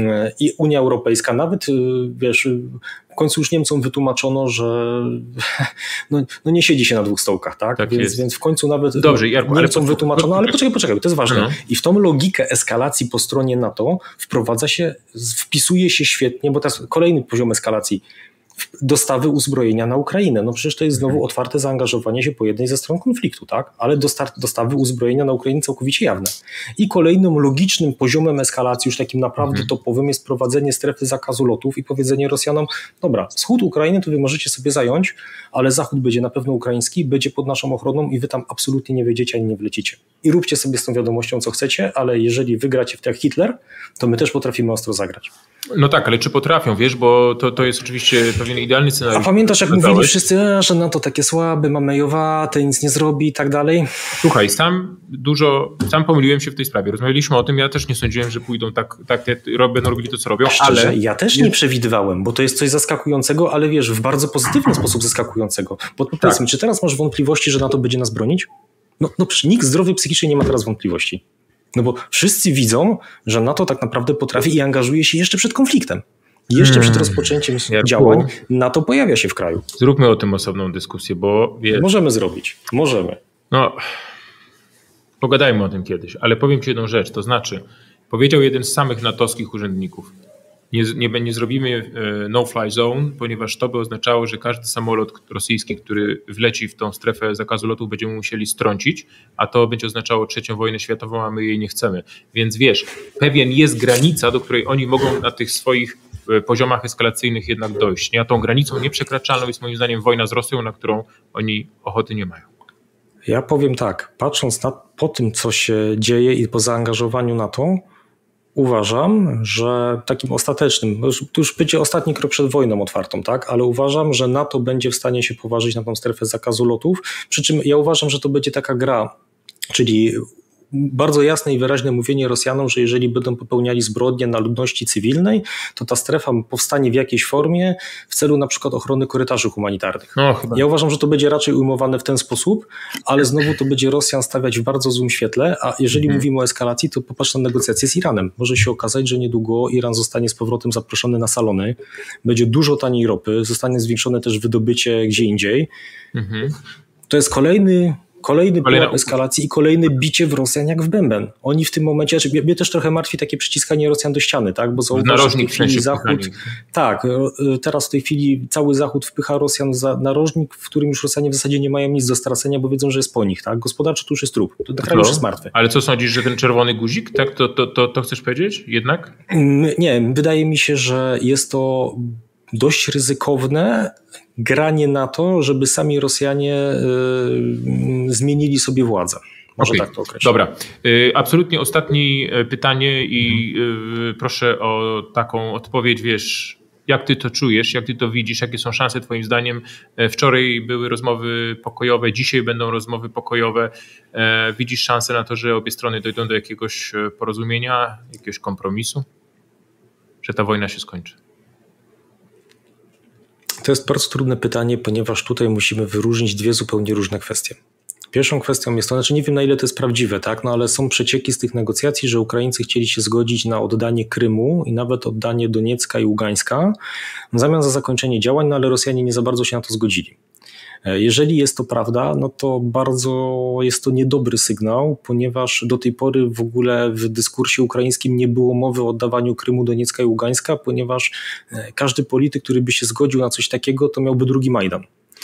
i Unia Europejska, nawet wiesz, w końcu już Niemcom wytłumaczono, że no, no nie siedzi się na dwóch stołkach, tak? tak więc, więc w końcu nawet Dobrze, Jarku, Niemcom ale wytłumaczono, ale poczekaj, poczekaj, to jest ważne. No. I w tą logikę eskalacji po stronie NATO wprowadza się, wpisuje się świetnie, bo to jest kolejny poziom eskalacji, dostawy uzbrojenia na Ukrainę. No przecież to jest znowu otwarte zaangażowanie się po jednej ze stron konfliktu, tak? Ale dostawy uzbrojenia na Ukrainie całkowicie jawne. I kolejnym logicznym poziomem eskalacji, już takim naprawdę mhm. topowym, jest prowadzenie strefy zakazu lotów i powiedzenie Rosjanom, dobra, wschód Ukrainy to wy możecie sobie zająć, ale zachód będzie na pewno ukraiński, będzie pod naszą ochroną i wy tam absolutnie nie wejdziecie ani nie wlecicie. I róbcie sobie z tą wiadomością, co chcecie, ale jeżeli wygracie w tak jak Hitler, to my też potrafimy ostro zagrać. No tak, ale czy potrafią, wiesz, bo to, to jest oczywiście pewien idealny scenariusz. A pamiętasz, jak mówili wszyscy, że NATO takie słabe, mamy Jowate, nic nie zrobi i tak dalej? Słuchaj, sam dużo, sam pomyliłem się w tej sprawie. Rozmawialiśmy o tym, ja też nie sądziłem, że pójdą tak, tak będą robili to, co robią, Szczerze, ale... ja też nie przewidywałem, bo to jest coś zaskakującego, ale wiesz, w bardzo pozytywny sposób zaskakującego. Bo powiedzmy, tak. Czy teraz masz wątpliwości, że NATO będzie nas bronić? No, no nikt zdrowy psychicznie nie ma teraz wątpliwości. No bo wszyscy widzą, że NATO tak naprawdę potrafi i angażuje się jeszcze przed konfliktem. Jeszcze hmm. przed rozpoczęciem Jarku. działań NATO pojawia się w kraju. Zróbmy o tym osobną dyskusję, bo... Wie... Możemy zrobić, możemy. No, pogadajmy o tym kiedyś, ale powiem ci jedną rzecz, to znaczy Powiedział jeden z samych natowskich urzędników. Nie, nie, nie zrobimy no-fly zone, ponieważ to by oznaczało, że każdy samolot rosyjski, który wleci w tą strefę zakazu lotów, będziemy musieli strącić, a to będzie oznaczało trzecią wojnę światową, a my jej nie chcemy. Więc wiesz, pewien jest granica, do której oni mogą na tych swoich poziomach eskalacyjnych jednak dojść. Nie? A tą granicą nieprzekraczalną jest moim zdaniem wojna z Rosją, na którą oni ochoty nie mają. Ja powiem tak, patrząc na, po tym, co się dzieje i po zaangażowaniu NATO, uważam, że takim ostatecznym, to już będzie ostatni krok przed wojną otwartą, tak? Ale uważam, że NATO będzie w stanie się poważyć na tą strefę zakazu lotów, przy czym ja uważam, że to będzie taka gra, czyli bardzo jasne i wyraźne mówienie Rosjanom, że jeżeli będą popełniali zbrodnie na ludności cywilnej, to ta strefa powstanie w jakiejś formie w celu na przykład ochrony korytarzy humanitarnych. No, ja uważam, że to będzie raczej ujmowane w ten sposób, ale znowu to będzie Rosjan stawiać w bardzo złym świetle, a jeżeli mhm. mówimy o eskalacji, to popatrz na negocjacje z Iranem. Może się okazać, że niedługo Iran zostanie z powrotem zaproszony na salony, będzie dużo taniej ropy, zostanie zwiększone też wydobycie gdzie indziej. Mhm. To jest kolejny Kolejny pułap eskalacji i kolejne bicie w Rosjan jak w bęben. Oni w tym momencie, znaczy mnie też trochę martwi takie przyciskanie Rosjan do ściany, tak? Bo zauważ, w tej chwili Zachód, tak, teraz w tej chwili cały Zachód wpycha Rosjan za narożnik, w którym już Rosjanie w zasadzie nie mają nic do stracenia, bo wiedzą, że jest po nich, tak? Gospodarczo to już jest trup, to kraj już jest martwy. Ale co sądzisz, że ten czerwony guzik, tak? To, to, to, to chcesz powiedzieć jednak? Nie, wydaje mi się, że jest to dość ryzykowne granie na to, żeby sami Rosjanie y, zmienili sobie władzę. Może okay. tak to określić. Dobra. Y, absolutnie ostatnie pytanie i y, proszę o taką odpowiedź, wiesz, jak ty to czujesz, jak ty to widzisz, jakie są szanse twoim zdaniem? Wczoraj były rozmowy pokojowe, dzisiaj będą rozmowy pokojowe. Widzisz szansę na to, że obie strony dojdą do jakiegoś porozumienia, jakiegoś kompromisu? Że ta wojna się skończy? To jest bardzo trudne pytanie, ponieważ tutaj musimy wyróżnić dwie zupełnie różne kwestie. Pierwszą kwestią jest to, znaczy nie wiem na ile to jest prawdziwe, tak, no ale są przecieki z tych negocjacji, że Ukraińcy chcieli się zgodzić na oddanie Krymu i nawet oddanie Doniecka i Ługańska w zamian za zakończenie działań, no ale Rosjanie nie za bardzo się na to zgodzili. Jeżeli jest to prawda, no to bardzo jest to niedobry sygnał, ponieważ do tej pory w ogóle w dyskursie ukraińskim nie było mowy o oddawaniu Krymu, Doniecka i Ługańska, ponieważ każdy polityk, który by się zgodził na coś takiego, to miałby drugi Majdan.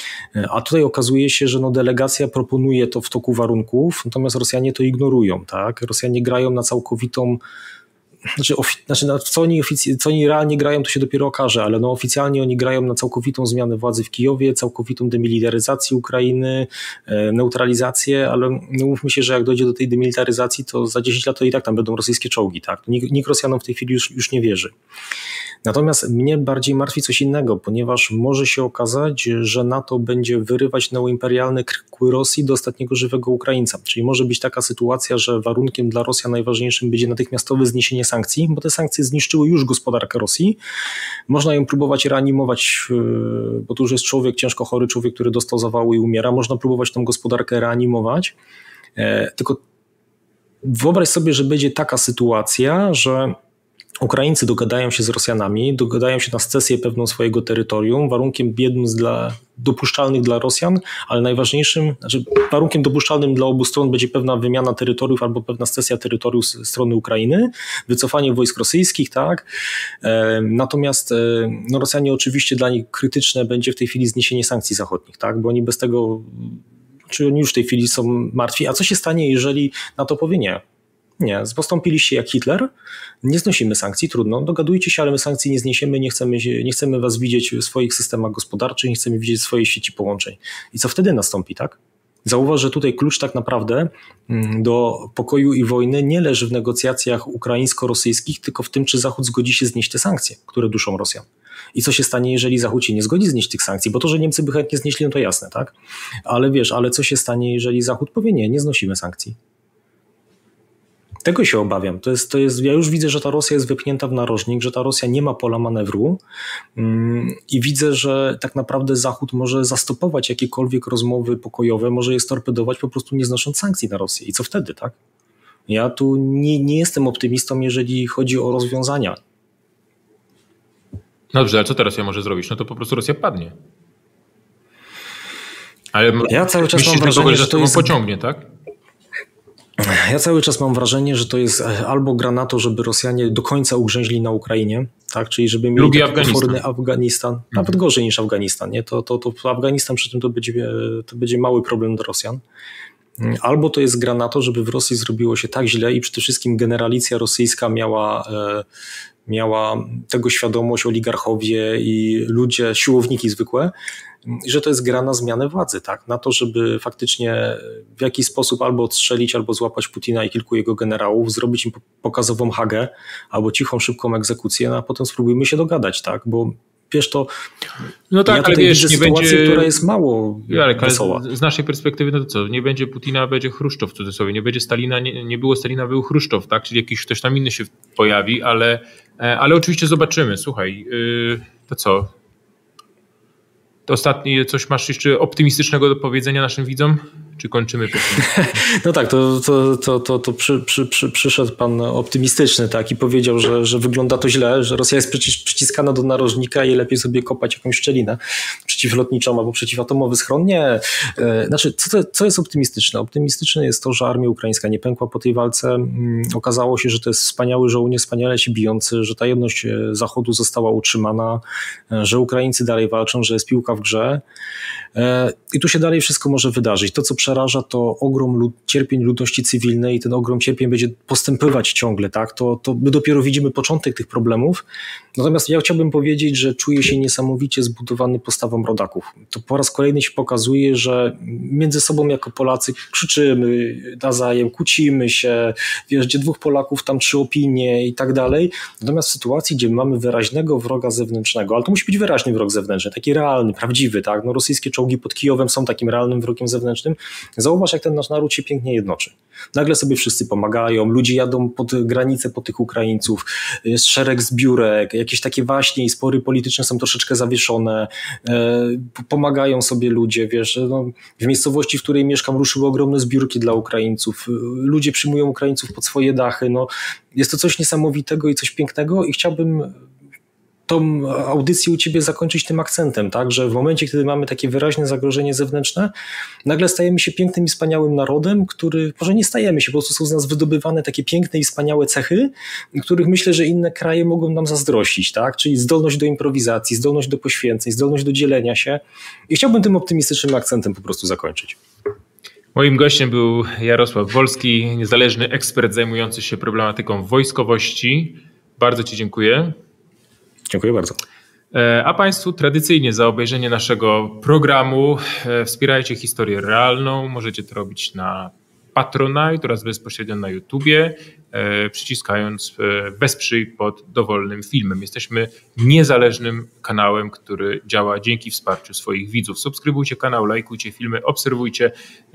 A tutaj okazuje się, że no delegacja proponuje to w toku warunków, natomiast Rosjanie to ignorują, tak? Rosjanie grają na całkowitą Znaczy, ofi- znaczy co, oni ofic- co oni realnie grają, to się dopiero okaże, ale no oficjalnie oni grają na całkowitą zmianę władzy w Kijowie, całkowitą demilitaryzację Ukrainy, e, neutralizację, ale no mówmy się, że jak dojdzie do tej demilitaryzacji, to za dziesięć lat to i tak tam będą rosyjskie czołgi. Tak? Nikt, nikt Rosjanom w tej chwili już, już nie wierzy. Natomiast mnie bardziej martwi coś innego, ponieważ może się okazać, że NATO będzie wyrywać neoimperialne kły Rosji do ostatniego żywego Ukraińca. Czyli może być taka sytuacja, że warunkiem dla Rosjan najważniejszym będzie natychmiastowe zniesienie sankcji, bo te sankcje zniszczyły już gospodarkę Rosji. Można ją próbować reanimować, bo to już jest człowiek, ciężko chory człowiek, który dostał zawału i umiera. Można próbować tą gospodarkę reanimować. Tylko wyobraź sobie, że będzie taka sytuacja, że Ukraińcy dogadają się z Rosjanami, dogadają się na scesję pewną swojego terytorium, warunkiem jednym z dla, dopuszczalnych dla Rosjan, ale najważniejszym, znaczy warunkiem dopuszczalnym dla obu stron będzie pewna wymiana terytoriów albo pewna scesja terytoriów z strony Ukrainy, wycofanie wojsk rosyjskich, tak. E, natomiast e, no Rosjanie oczywiście dla nich krytyczne będzie w tej chwili zniesienie sankcji zachodnich, tak, bo oni bez tego, czy oni już w tej chwili są martwi. A co się stanie, jeżeli NATO powie nie? Nie, postąpiliście jak Hitler, nie znosimy sankcji, trudno, dogadujcie się, ale my sankcji nie zniesiemy, nie chcemy, się, nie chcemy was widzieć w swoich systemach gospodarczych, nie chcemy widzieć swojej sieci połączeń. I co wtedy nastąpi, tak? Zauważ, że tutaj klucz tak naprawdę do pokoju i wojny nie leży w negocjacjach ukraińsko-rosyjskich, tylko w tym, czy Zachód zgodzi się znieść te sankcje, które duszą Rosjan. I co się stanie, jeżeli Zachód się nie zgodzi znieść tych sankcji? Bo to, że Niemcy by chętnie znieśli, no to jasne, tak? Ale wiesz, ale co się stanie, jeżeli Zachód powie nie, nie znosimy sankcji? Tego się obawiam. To jest, to jest, ja już widzę, że ta Rosja jest wypchnięta w narożnik, że ta Rosja nie ma pola manewru mm, i widzę, że tak naprawdę Zachód może zastopować jakiekolwiek rozmowy pokojowe, może je storpedować po prostu nie znosząc sankcji na Rosję. I co wtedy, tak? Ja tu nie, nie jestem optymistą, jeżeli chodzi o rozwiązania. Dobrze, ale co ta Rosja może zrobić? No to po prostu Rosja padnie. Ale ja cały czas mam wrażenie, że to jest... pociągnie, tak? Ja cały czas mam wrażenie, że to jest albo gra na to, żeby Rosjanie do końca ugrzęźli na Ukrainie, tak? Czyli żeby mieli Drugi taki Afganistan. potworny Afganistan, mhm. nawet gorzej niż Afganistan, nie? To, to, to Afganistan przy tym to będzie, to będzie mały problem dla Rosjan. Albo to jest gra na to, żeby w Rosji zrobiło się tak źle i przede wszystkim generalicja rosyjska miała, miała tego świadomość, oligarchowie i ludzie, siłowniki zwykłe, że to jest gra na zmianę władzy, tak? Na to, żeby faktycznie w jakiś sposób albo odstrzelić, albo złapać Putina i kilku jego generałów, zrobić im pokazową Hagę, albo cichą, szybką egzekucję, no a potem spróbujmy się dogadać, tak? Bo wiesz, to no tak, ja tutaj ale wiesz, widzę nie sytuację, będzie... która jest mało ale wesoła. Z naszej perspektywy, no to co, nie będzie Putina, będzie Chruszczow w cudzysłowie, nie będzie Stalina, nie, nie było Stalina, był Chruszczow, tak? Czyli jakiś ktoś tam inny się pojawi, ale, ale oczywiście zobaczymy. Słuchaj, yy, to co? To ostatnie, coś masz jeszcze optymistycznego do powiedzenia naszym widzom? Czy kończymy? No tak, to, to, to, to, to przy, przy, przy, przyszedł pan optymistyczny, tak, i powiedział, że, że wygląda to źle, że Rosja jest przyciskana do narożnika i lepiej sobie kopać jakąś szczelinę przeciwlotniczą albo przeciwatomowy schron. Nie. Znaczy, co, to, co jest optymistyczne? Optymistyczne jest to, że armia ukraińska nie pękła po tej walce. Okazało się, że to jest wspaniały żołnierz, wspaniale się bijący, że ta jedność Zachodu została utrzymana, że Ukraińcy dalej walczą, że jest piłka w grze. I tu się dalej wszystko może wydarzyć. To, co przeraża, to ogrom lud- cierpień ludności cywilnej i ten ogrom cierpień będzie postępować ciągle, tak? To, to my dopiero widzimy początek tych problemów. Natomiast ja chciałbym powiedzieć, że czuję się niesamowicie zbudowany postawą rodaków. To po raz kolejny się pokazuje, że między sobą jako Polacy krzyczymy nawzajem, kłócimy się, wiesz, gdzie dwóch Polaków, tam trzy opinie i tak dalej. Natomiast w sytuacji, gdzie mamy wyraźnego wroga zewnętrznego, ale to musi być wyraźny wrog zewnętrzny, taki realny, prawdziwy, tak? No rosyjskie czołgi pod Kijowem są takim realnym wrogiem zewnętrznym. Zauważ, jak ten nasz naród się pięknie jednoczy. Nagle sobie wszyscy pomagają, ludzie jadą pod granicę po tych Ukraińców, jest szereg zbiórek, jakieś takie waśnie i spory polityczne są troszeczkę zawieszone, e, pomagają sobie ludzie, wiesz, no, w miejscowości, w której mieszkam, ruszyły ogromne zbiórki dla Ukraińców, ludzie przyjmują Ukraińców pod swoje dachy, no, jest to coś niesamowitego i coś pięknego i chciałbym tą audycję u ciebie zakończyć tym akcentem, tak, że w momencie, kiedy mamy takie wyraźne zagrożenie zewnętrzne, nagle stajemy się pięknym i wspaniałym narodem, który, może nie stajemy się, po prostu są z nas wydobywane takie piękne i wspaniałe cechy, których myślę, że inne kraje mogą nam zazdrościć, tak, czyli zdolność do improwizacji, zdolność do poświęceń, zdolność do dzielenia się i chciałbym tym optymistycznym akcentem po prostu zakończyć. Moim gościem był Jarosław Wolski, niezależny ekspert zajmujący się problematyką wojskowości. Bardzo ci dziękuję. Dziękuję bardzo. A Państwu tradycyjnie za obejrzenie naszego programu wspierajcie historię realną. Możecie to robić na Patronite oraz bezpośrednio na YouTubie, przyciskając wesprzyj pod dowolnym filmem. Jesteśmy niezależnym kanałem, który działa dzięki wsparciu swoich widzów. Subskrybujcie kanał, lajkujcie filmy, obserwujcie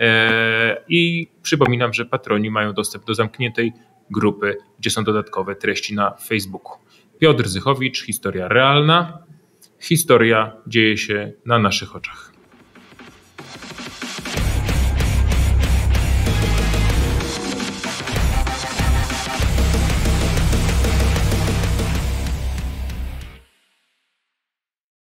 i przypominam, że patroni mają dostęp do zamkniętej grupy, gdzie są dodatkowe treści na Facebooku. Piotr Zychowicz, historia realna. Historia dzieje się na naszych oczach.